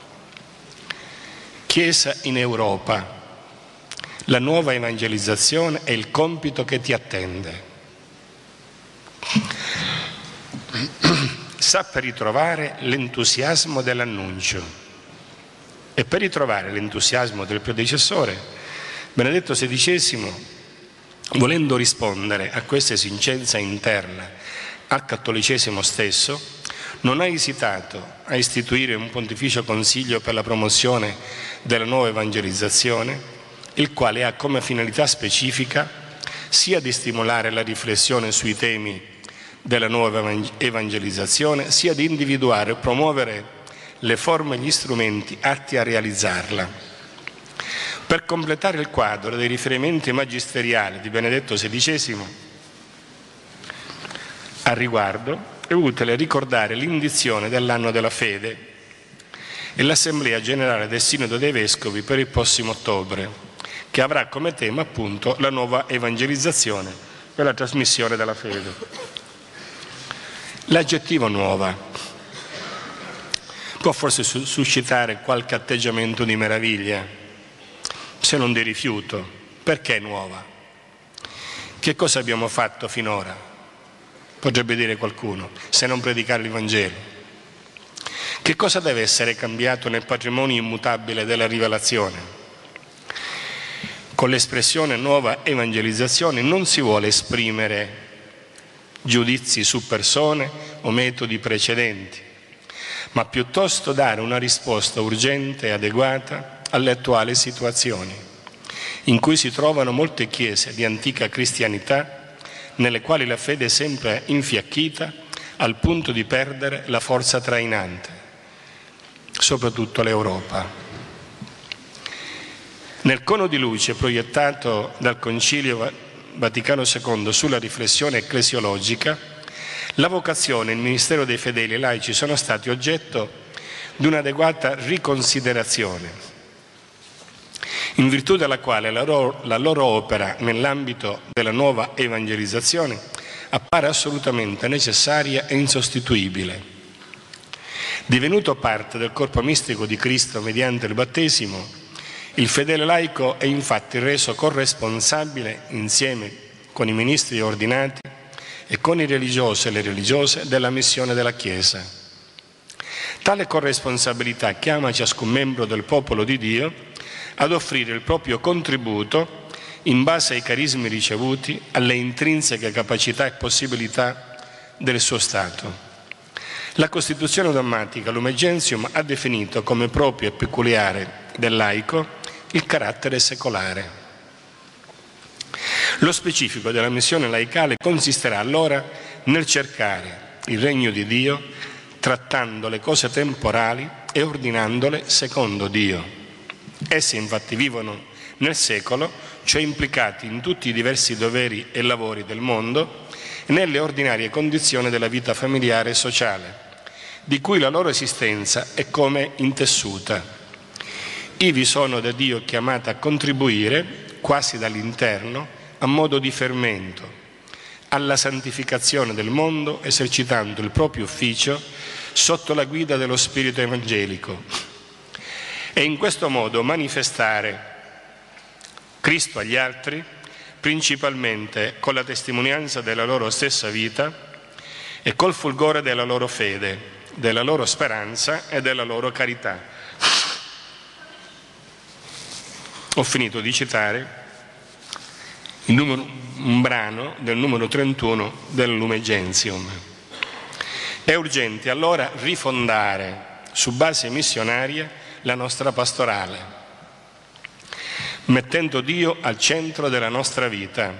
Chiesa in Europa, la nuova evangelizzazione è il compito che ti attende. Sappia ritrovare l'entusiasmo dell'annuncio, e per ritrovare l'entusiasmo del predecessore, Benedetto sedicesimo, volendo rispondere a questa esigenza interna al cattolicesimo stesso, non ha esitato a istituire un pontificio consiglio per la promozione della nuova evangelizzazione, il quale ha come finalità specifica sia di stimolare la riflessione sui temi della nuova evangelizzazione, sia di individuare e promuovere le forme e gli strumenti atti a realizzarla. Per completare il quadro dei riferimenti magisteriali di Benedetto sedicesimo, a riguardo è utile ricordare l'indizione dell'anno della fede e l'Assemblea Generale del Sinodo dei Vescovi per il prossimo ottobre, che avrà come tema appunto la nuova evangelizzazione per la trasmissione della fede. L'aggettivo nuova può forse suscitare qualche atteggiamento di meraviglia, se non di rifiuto. Perché nuova? Che cosa abbiamo fatto finora? Potrebbe dire qualcuno, se non predicare il Vangelo. Che cosa deve essere cambiato nel patrimonio immutabile della rivelazione? Con l'espressione nuova evangelizzazione non si vuole esprimere giudizi su persone o metodi precedenti, ma piuttosto dare una risposta urgente e adeguata alle attuali situazioni, in cui si trovano molte chiese di antica cristianità, nelle quali la fede è sempre infiacchita al punto di perdere la forza trainante, soprattutto l'Europa. Nel cono di luce proiettato dal Concilio Vaticano secondo sulla riflessione ecclesiologica, la vocazione e il ministero dei fedeli e laici sono stati oggetto di un'adeguata riconsiderazione, in virtù della quale la loro, la loro opera nell'ambito della nuova evangelizzazione appare assolutamente necessaria e insostituibile. Divenuto parte del corpo mistico di Cristo mediante il battesimo, il fedele laico è infatti reso corresponsabile, insieme con i ministri ordinati e con i religiosi e le religiose, della missione della Chiesa. Tale corresponsabilità chiama ciascun membro del popolo di Dio ad offrire il proprio contributo in base ai carismi ricevuti, alle intrinseche capacità e possibilità del suo Stato. La Costituzione dogmatica Lumen Gentium ha definito come proprio e peculiare del laico il carattere secolare. Lo specifico della missione laicale consisterà allora nel cercare il regno di Dio, trattando le cose temporali e ordinandole secondo Dio. Esse infatti vivono nel secolo, cioè implicati in tutti i diversi doveri e lavori del mondo e nelle ordinarie condizioni della vita familiare e sociale, di cui la loro esistenza è come intessuta. Ivi sono da Dio chiamata a contribuire, quasi dall'interno, a modo di fermento, alla santificazione del mondo, esercitando il proprio ufficio sotto la guida dello Spirito Evangelico, e in questo modo manifestare Cristo agli altri, principalmente con la testimonianza della loro stessa vita e col fulgore della loro fede, della loro speranza e della loro carità. Ho finito di citare il numero, un brano del numero trentuno del Lumen Gentium. È urgente allora rifondare su base missionaria la nostra pastorale, mettendo Dio al centro della nostra vita,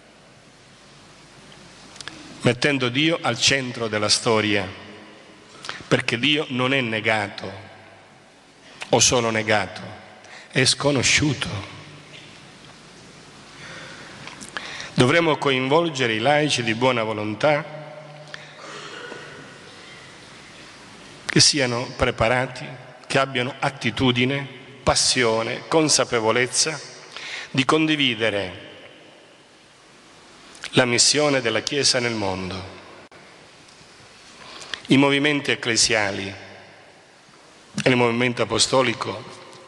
mettendo Dio al centro della storia, perché Dio non è negato o solo negato, è sconosciuto. Dovremmo coinvolgere i laici di buona volontà che siano preparati, che abbiano attitudine, passione, consapevolezza di condividere la missione della Chiesa nel mondo. I movimenti ecclesiali e il movimento apostolico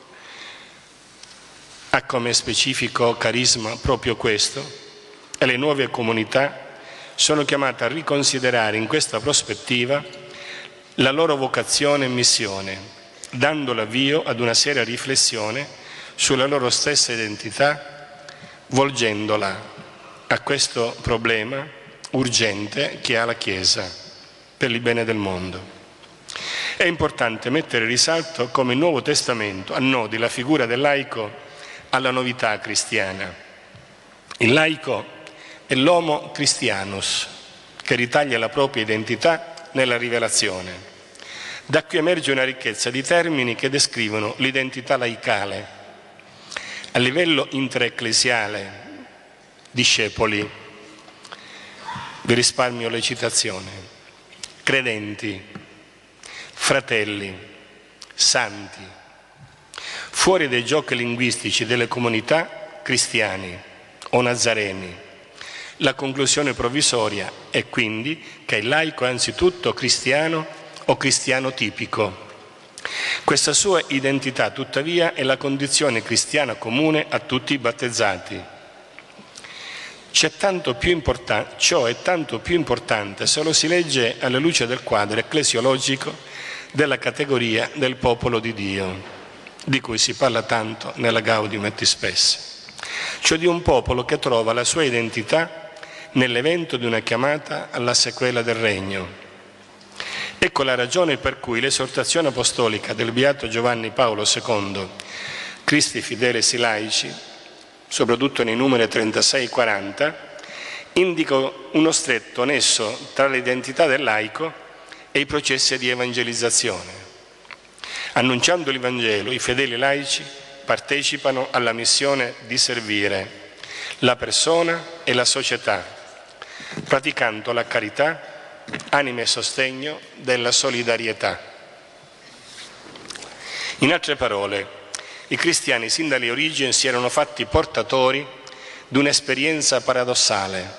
ha come specifico carisma proprio questo, e le nuove comunità sono chiamate a riconsiderare in questa prospettiva la loro vocazione e missione, dando l'avvio ad una seria riflessione sulla loro stessa identità, volgendola a questo problema urgente che ha la Chiesa per il bene del mondo. È importante mettere in risalto come il Nuovo Testamento annodi la figura del laico alla novità cristiana. Il laico è l'homo Christianus, che ritaglia la propria identità nella rivelazione. Da qui emerge una ricchezza di termini che descrivono l'identità laicale. A livello interecclesiale, discepoli, vi risparmio le citazioni, credenti, fratelli, santi. Fuori dai giochi linguistici delle comunità, cristiani o nazareni. La conclusione provvisoria è quindi che il laico è anzitutto cristiano o cristiano tipico. Questa sua identità, tuttavia, è la condizione cristiana comune a tutti i battezzati. C'è tanto più importan- ciò è tanto più importante se lo si legge alla luce del quadro ecclesiologico della categoria del popolo di Dio, di cui si parla tanto nella Gaudium et Spes, cioè di un popolo che trova la sua identità nell'evento di una chiamata alla sequela del regno. Ecco la ragione per cui l'esortazione apostolica del Beato Giovanni Paolo secondo, Christi Fideles i Laici, soprattutto nei numeri trentasei e quaranta, indica uno stretto nesso tra l'identità del laico e i processi di evangelizzazione. Annunciando il Vangelo, i fedeli laici partecipano alla missione di servire la persona e la società, praticando la carità, anima e sostegno della solidarietà. In altre parole, i cristiani sin dalle origini si erano fatti portatori di un'esperienza paradossale.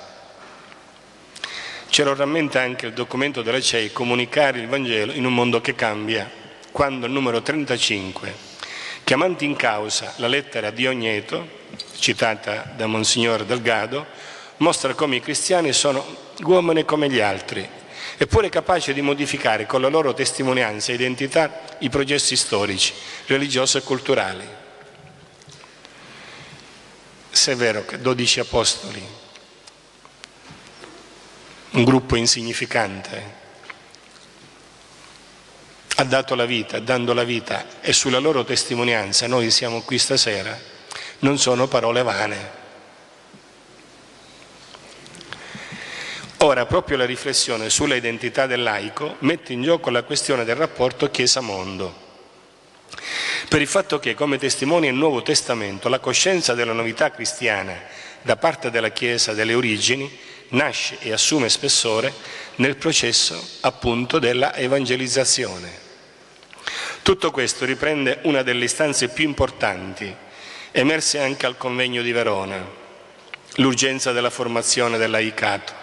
Ce lo rammenta anche il documento della C E I, Comunicare il Vangelo in un mondo che cambia, quando il numero trentacinque, chiamando in causa la lettera di Ogneto, citata da Monsignor Delgado, mostra come i cristiani sono uomini come gli altri, eppure capaci di modificare con la loro testimonianza e identità i processi storici, religiosi e culturali. Se è vero che dodici apostoli, un gruppo insignificante, ha dato la vita, dando la vita, e sulla loro testimonianza noi siamo qui stasera, non sono parole vane. Ora, proprio la riflessione sulla identità del laico mette in gioco la questione del rapporto Chiesa-mondo. Per il fatto che, come testimonia il Nuovo Testamento, la coscienza della novità cristiana da parte della Chiesa delle origini nasce e assume spessore nel processo, appunto, della evangelizzazione. Tutto questo riprende una delle istanze più importanti, emerse anche al convegno di Verona, l'urgenza della formazione del laicato,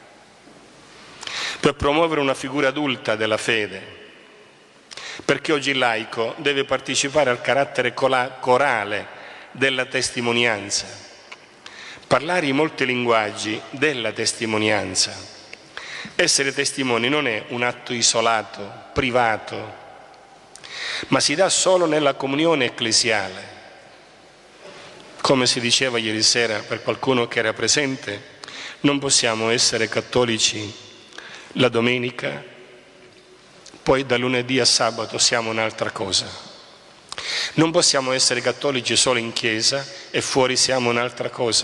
per promuovere una figura adulta della fede, perché oggi il laico deve partecipare al carattere corale della testimonianza, parlare in molti linguaggi della testimonianza. Essere testimoni non è un atto isolato, privato, ma si dà solo nella comunione ecclesiale. Come si diceva ieri sera per qualcuno che era presente, non possiamo essere cattolici la domenica, poi da lunedì a sabato siamo un'altra cosa. Non possiamo essere cattolici solo in chiesa e fuori siamo un'altra cosa.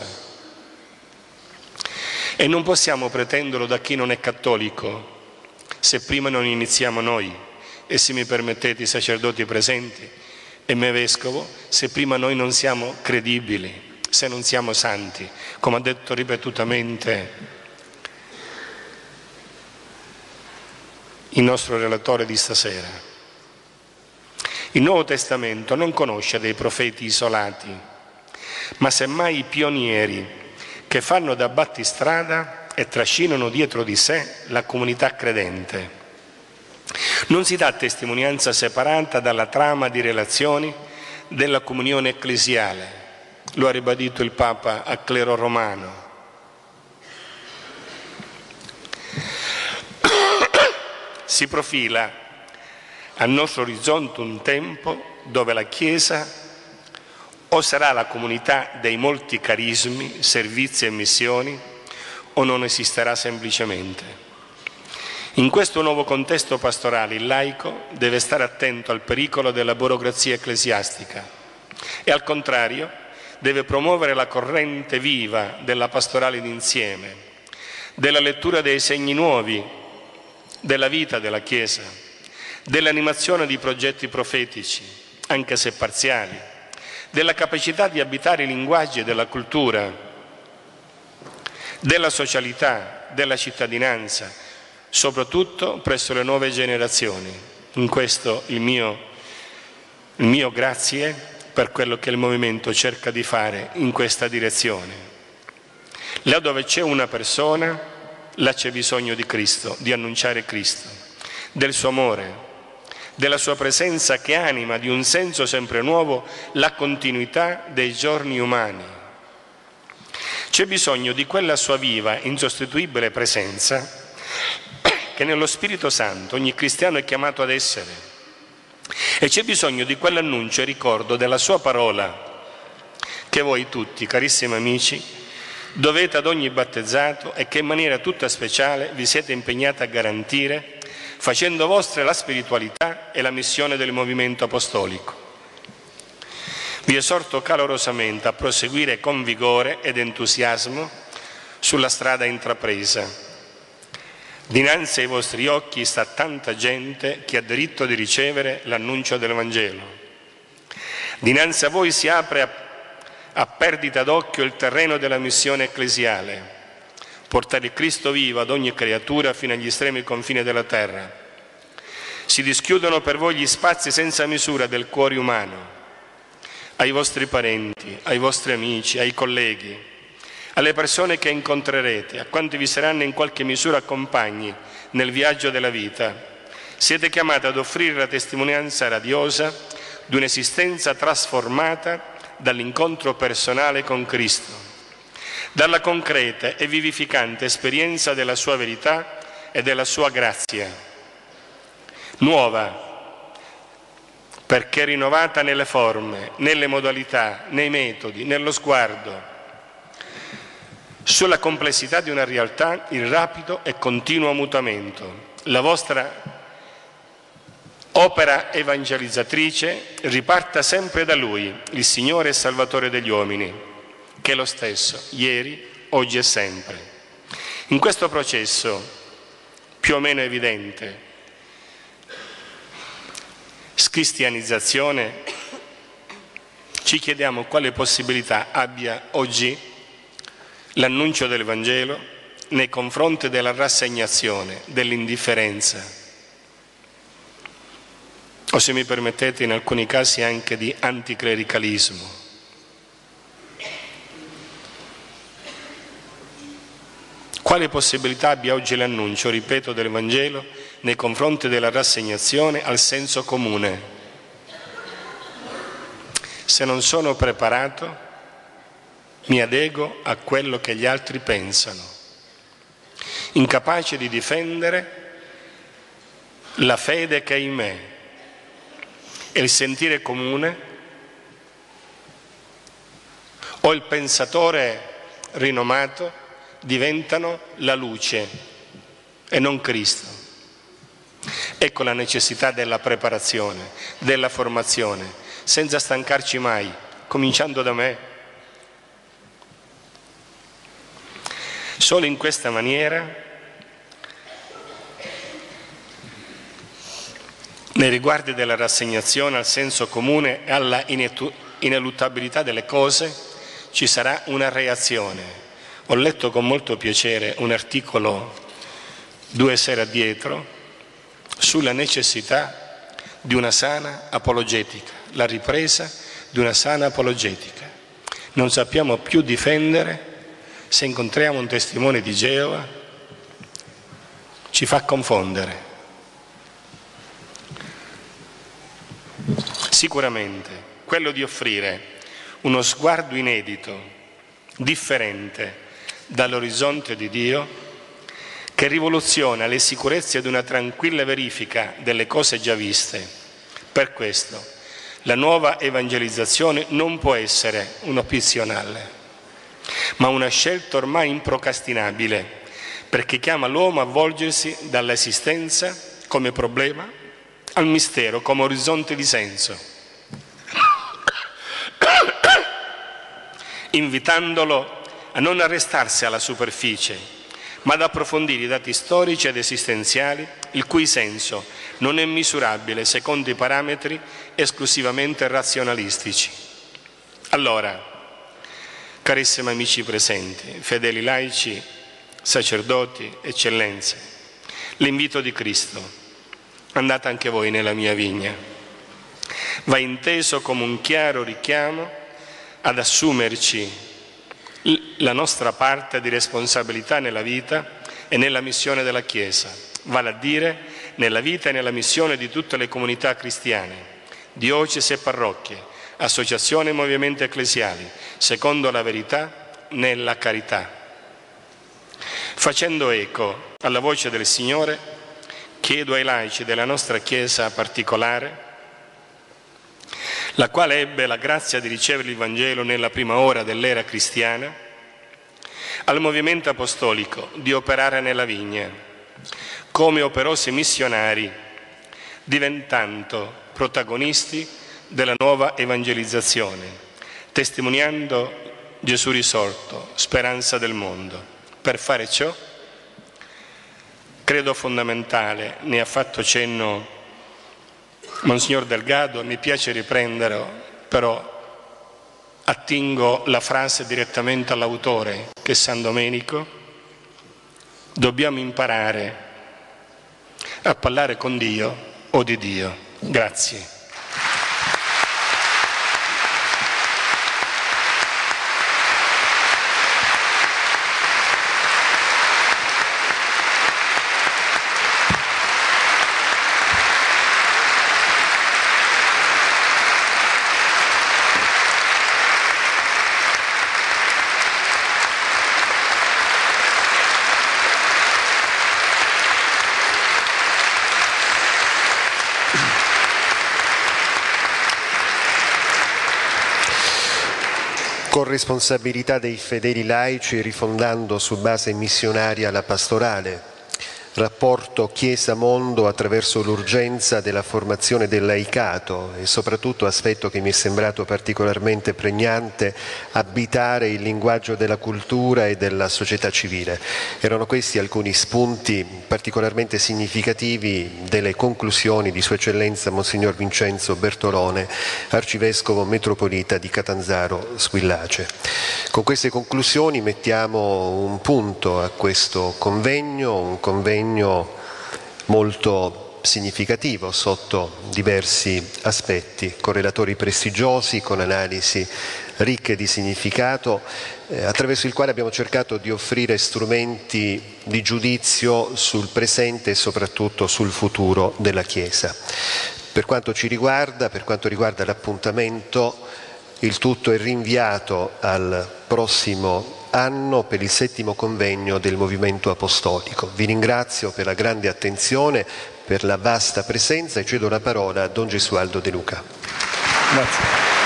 E non possiamo pretenderlo da chi non è cattolico, se prima non iniziamo noi. e, se mi permettete, i sacerdoti presenti e me vescovo, se prima noi non siamo credibili, se non siamo santi, come ha detto ripetutamente il nostro relatore di stasera. Il Nuovo Testamento non conosce dei profeti isolati, ma semmai i pionieri che fanno da battistrada e trascinano dietro di sé la comunità credente. Non si dà testimonianza separata dalla trama di relazioni della comunione ecclesiale, lo ha ribadito il Papa al clero romano. Si profila al nostro orizzonte un tempo dove la Chiesa o sarà la comunità dei molti carismi, servizi e missioni, o non esisterà semplicemente. In questo nuovo contesto pastorale il laico deve stare attento al pericolo della burocrazia ecclesiastica e, al contrario, deve promuovere la corrente viva della pastorale d'insieme, della lettura dei segni nuovi della vita della Chiesa, dell'animazione di progetti profetici, anche se parziali, della capacità di abitare i linguaggi della cultura, della socialità, della cittadinanza, soprattutto presso le nuove generazioni. In questo il mio, il mio grazie per quello che il Movimento cerca di fare in questa direzione. Là dove c'è una persona, là c'è bisogno di Cristo, di annunciare Cristo, del suo amore, della sua presenza che anima di un senso sempre nuovo la continuità dei giorni umani. C'è bisogno di quella sua viva, insostituibile presenza che nello Spirito Santo ogni cristiano è chiamato ad essere, e c'è bisogno di quell'annuncio e ricordo della sua parola che voi tutti, carissimi amici, dovete ad ogni battezzato e che in maniera tutta speciale vi siete impegnati a garantire, facendo vostre la spiritualità e la missione del movimento apostolico. Vi esorto calorosamente a proseguire con vigore ed entusiasmo sulla strada intrapresa. Dinanzi ai vostri occhi sta tanta gente che ha diritto di ricevere l'annuncio del Vangelo. Dinanzi a voi si apre a, a perdita d'occhio il terreno della missione ecclesiale, portare il Cristo vivo ad ogni creatura fino agli estremi confini della terra. Si dischiudono per voi gli spazi senza misura del cuore umano, ai vostri parenti, ai vostri amici, ai colleghi, alle persone che incontrerete, a quanti vi saranno in qualche misura compagni nel viaggio della vita. Siete chiamati ad offrire la testimonianza radiosa di un'esistenza trasformata dall'incontro personale con Cristo, dalla concreta e vivificante esperienza della sua verità e della sua grazia, nuova, perché rinnovata nelle forme, nelle modalità, nei metodi, nello sguardo, sulla complessità di una realtà in rapido e continuo mutamento. La vostra opera evangelizzatrice riparta sempre da Lui, il Signore e Salvatore degli uomini, che è lo stesso, ieri, oggi e sempre. In questo processo, più o meno evidente, scristianizzazione, ci chiediamo quale possibilità abbia oggi l'annuncio del Vangelo nei confronti della rassegnazione, dell'indifferenza, o, se mi permettete, in alcuni casi anche di anticlericalismo. Quale possibilità abbia oggi l'annuncio, ripeto, del Vangelo nei confronti della rassegnazione al senso comune? Se non sono preparato, mi adeguo a quello che gli altri pensano, incapace di difendere la fede che è in me e il sentire comune, o il pensatore rinomato diventano la luce e non Cristo. Ecco la necessità della preparazione, della formazione, senza stancarci mai, cominciando da me. Solo in questa maniera nei riguardi della rassegnazione al senso comune e alla ineluttabilità delle cose, ci sarà una reazione. Ho letto con molto piacere un articolo due sere addietro sulla necessità di una sana apologetica, la ripresa di una sana apologetica. Non sappiamo più difendere, se incontriamo un testimone di Geova, ci fa confondere. Sicuramente quello di offrire uno sguardo inedito, differente dall'orizzonte di Dio, che rivoluziona le sicurezze di una tranquilla verifica delle cose già viste. Per questo la nuova evangelizzazione non può essere un opzionale, ma una scelta ormai improcrastinabile, perché chiama l'uomo a volgersi dall'esistenza come problema al mistero come orizzonte di senso, invitandolo a non arrestarsi alla superficie, ma ad approfondire i dati storici ed esistenziali, il cui senso non è misurabile secondo i parametri esclusivamente razionalistici. Allora, carissimi amici presenti, fedeli laici, sacerdoti, eccellenze, l'invito di Cristo: andate anche voi nella mia vigna, va inteso come un chiaro richiamo ad assumerci la nostra parte di responsabilità nella vita e nella missione della Chiesa, vale a dire nella vita e nella missione di tutte le comunità cristiane, diocesi e parrocchie, associazioni e movimenti ecclesiali, secondo la verità nella carità. Facendo eco alla voce del Signore, chiedo ai laici della nostra Chiesa particolare, la quale ebbe la grazia di ricevere il Vangelo nella prima ora dell'era cristiana, al movimento apostolico di operare nella vigna, come operosi missionari, diventando protagonisti della nuova evangelizzazione, testimoniando Gesù risorto, speranza del mondo. Per fare ciò, credo fondamentale, ne ha fatto cenno Monsignor Delgado, mi piace riprenderlo, però attingo la frase direttamente all'autore, che è San Domenico: dobbiamo imparare a parlare con Dio o di Dio. Grazie. Corresponsabilità dei fedeli laici rifondando su base missionaria la pastorale, rapporto Chiesa-mondo attraverso l'urgenza della formazione del laicato e soprattutto, aspetto che mi è sembrato particolarmente pregnante, abitare il linguaggio della cultura e della società civile. Erano questi alcuni spunti particolarmente significativi delle conclusioni di Sua Eccellenza Monsignor Vincenzo Bertolone, Arcivescovo Metropolita di Catanzaro Squillace. Con queste conclusioni mettiamo un punto a questo convegno, un convegno molto significativo sotto diversi aspetti, con relatori prestigiosi, con analisi ricche di significato, eh, attraverso il quale abbiamo cercato di offrire strumenti di giudizio sul presente e soprattutto sul futuro della Chiesa. Per quanto ci riguarda, per quanto riguarda l'appuntamento, il tutto è rinviato al prossimo anno per il settimo convegno del Movimento Apostolico. Vi ringrazio per la grande attenzione, per la vasta presenza e cedo la parola a Don Gesualdo De Luca. Grazie.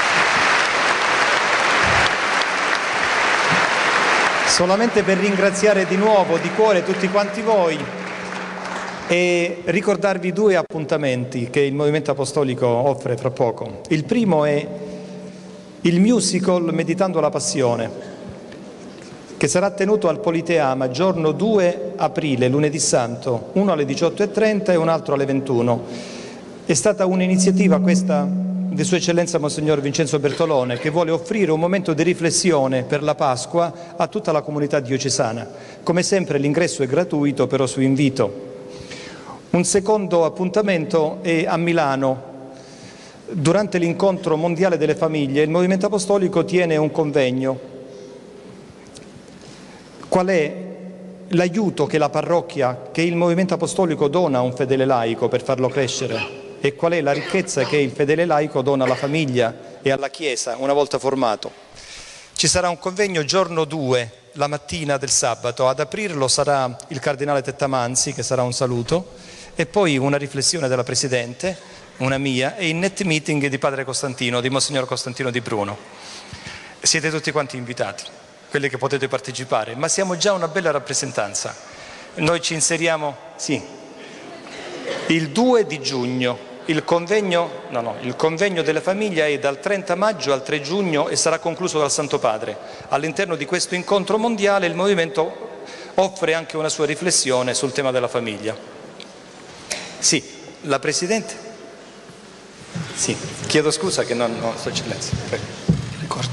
Solamente per ringraziare di nuovo di cuore tutti quanti voi e ricordarvi due appuntamenti che il Movimento Apostolico offre fra poco. Il primo è il musical Meditando la Passione, che sarà tenuto al Politeama giorno due aprile, lunedì santo, uno alle diciotto e trenta e un altro alle ventuno. È stata un'iniziativa questa di Sua Eccellenza Monsignor Vincenzo Bertolone, che vuole offrire un momento di riflessione per la Pasqua a tutta la comunità diocesana. Come sempre l'ingresso è gratuito, però su invito. Un secondo appuntamento è a Milano. Durante l'incontro mondiale delle famiglie il Movimento Apostolico tiene un convegno. Qual è l'aiuto che la parrocchia, che il Movimento Apostolico dona a un fedele laico per farlo crescere? E qual è la ricchezza che il fedele laico dona alla famiglia e alla Chiesa una volta formato? Ci sarà un convegno giorno due, la mattina del sabato. Ad aprirlo sarà il Cardinale Tettamanzi, che sarà un saluto, e poi una riflessione della Presidente, una mia, e il net meeting di Padre Costantino, di Monsignor Costantino Di Bruno. Siete tutti quanti invitati, quelli che potete partecipare, ma siamo già una bella rappresentanza. Noi ci inseriamo, sì, il due di giugno. Il convegno, no, no, il convegno delle famiglie è dal trenta maggio al tre giugno e sarà concluso dal Santo Padre. All'interno di questo incontro mondiale il Movimento offre anche una sua riflessione sul tema della famiglia. Sì, la Presidente? Sì, chiedo scusa che non ho Sua Eccellenza. Ricordo.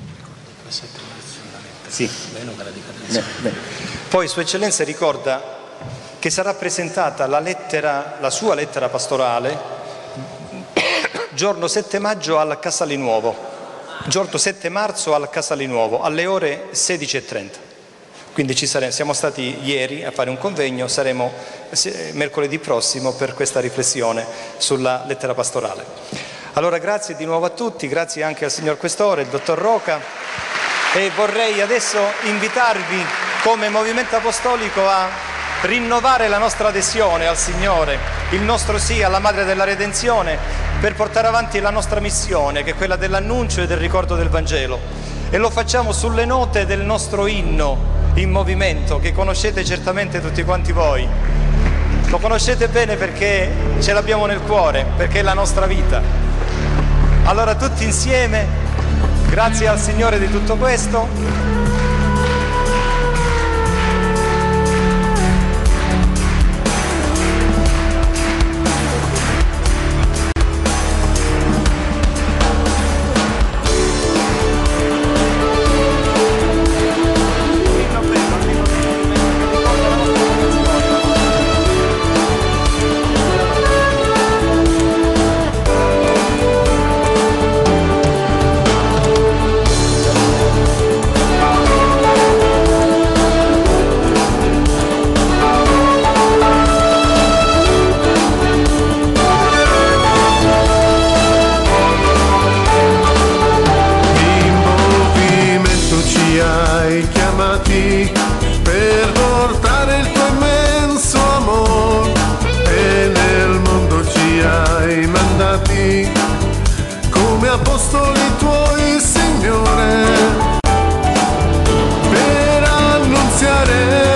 Sì. Bene, bene. Poi Sua Eccellenza ricorda che sarà presentata la lettera, la sua lettera pastorale, giorno sette maggio al Casalinuovo, giorno sette marzo al Casalinuovo, alle ore sedici e trenta. Quindi ci saremo, siamo stati ieri a fare un convegno, saremo mercoledì prossimo per questa riflessione sulla lettera pastorale. Allora grazie di nuovo a tutti, grazie anche al signor Questore, il dottor Roca, e vorrei adesso invitarvi come Movimento Apostolico a rinnovare la nostra adesione al Signore, il nostro sì alla Madre della Redenzione, per portare avanti la nostra missione, che è quella dell'annuncio e del ricordo del Vangelo. E lo facciamo sulle note del nostro inno in movimento, che conoscete certamente tutti quanti voi. Lo conoscete bene perché ce l'abbiamo nel cuore, perché è la nostra vita. Allora tutti insieme, grazie al Signore di tutto questo. Per portare il tuo immenso amore e nel mondo ci hai mandati come apostoli tuoi, Signore, per annunziare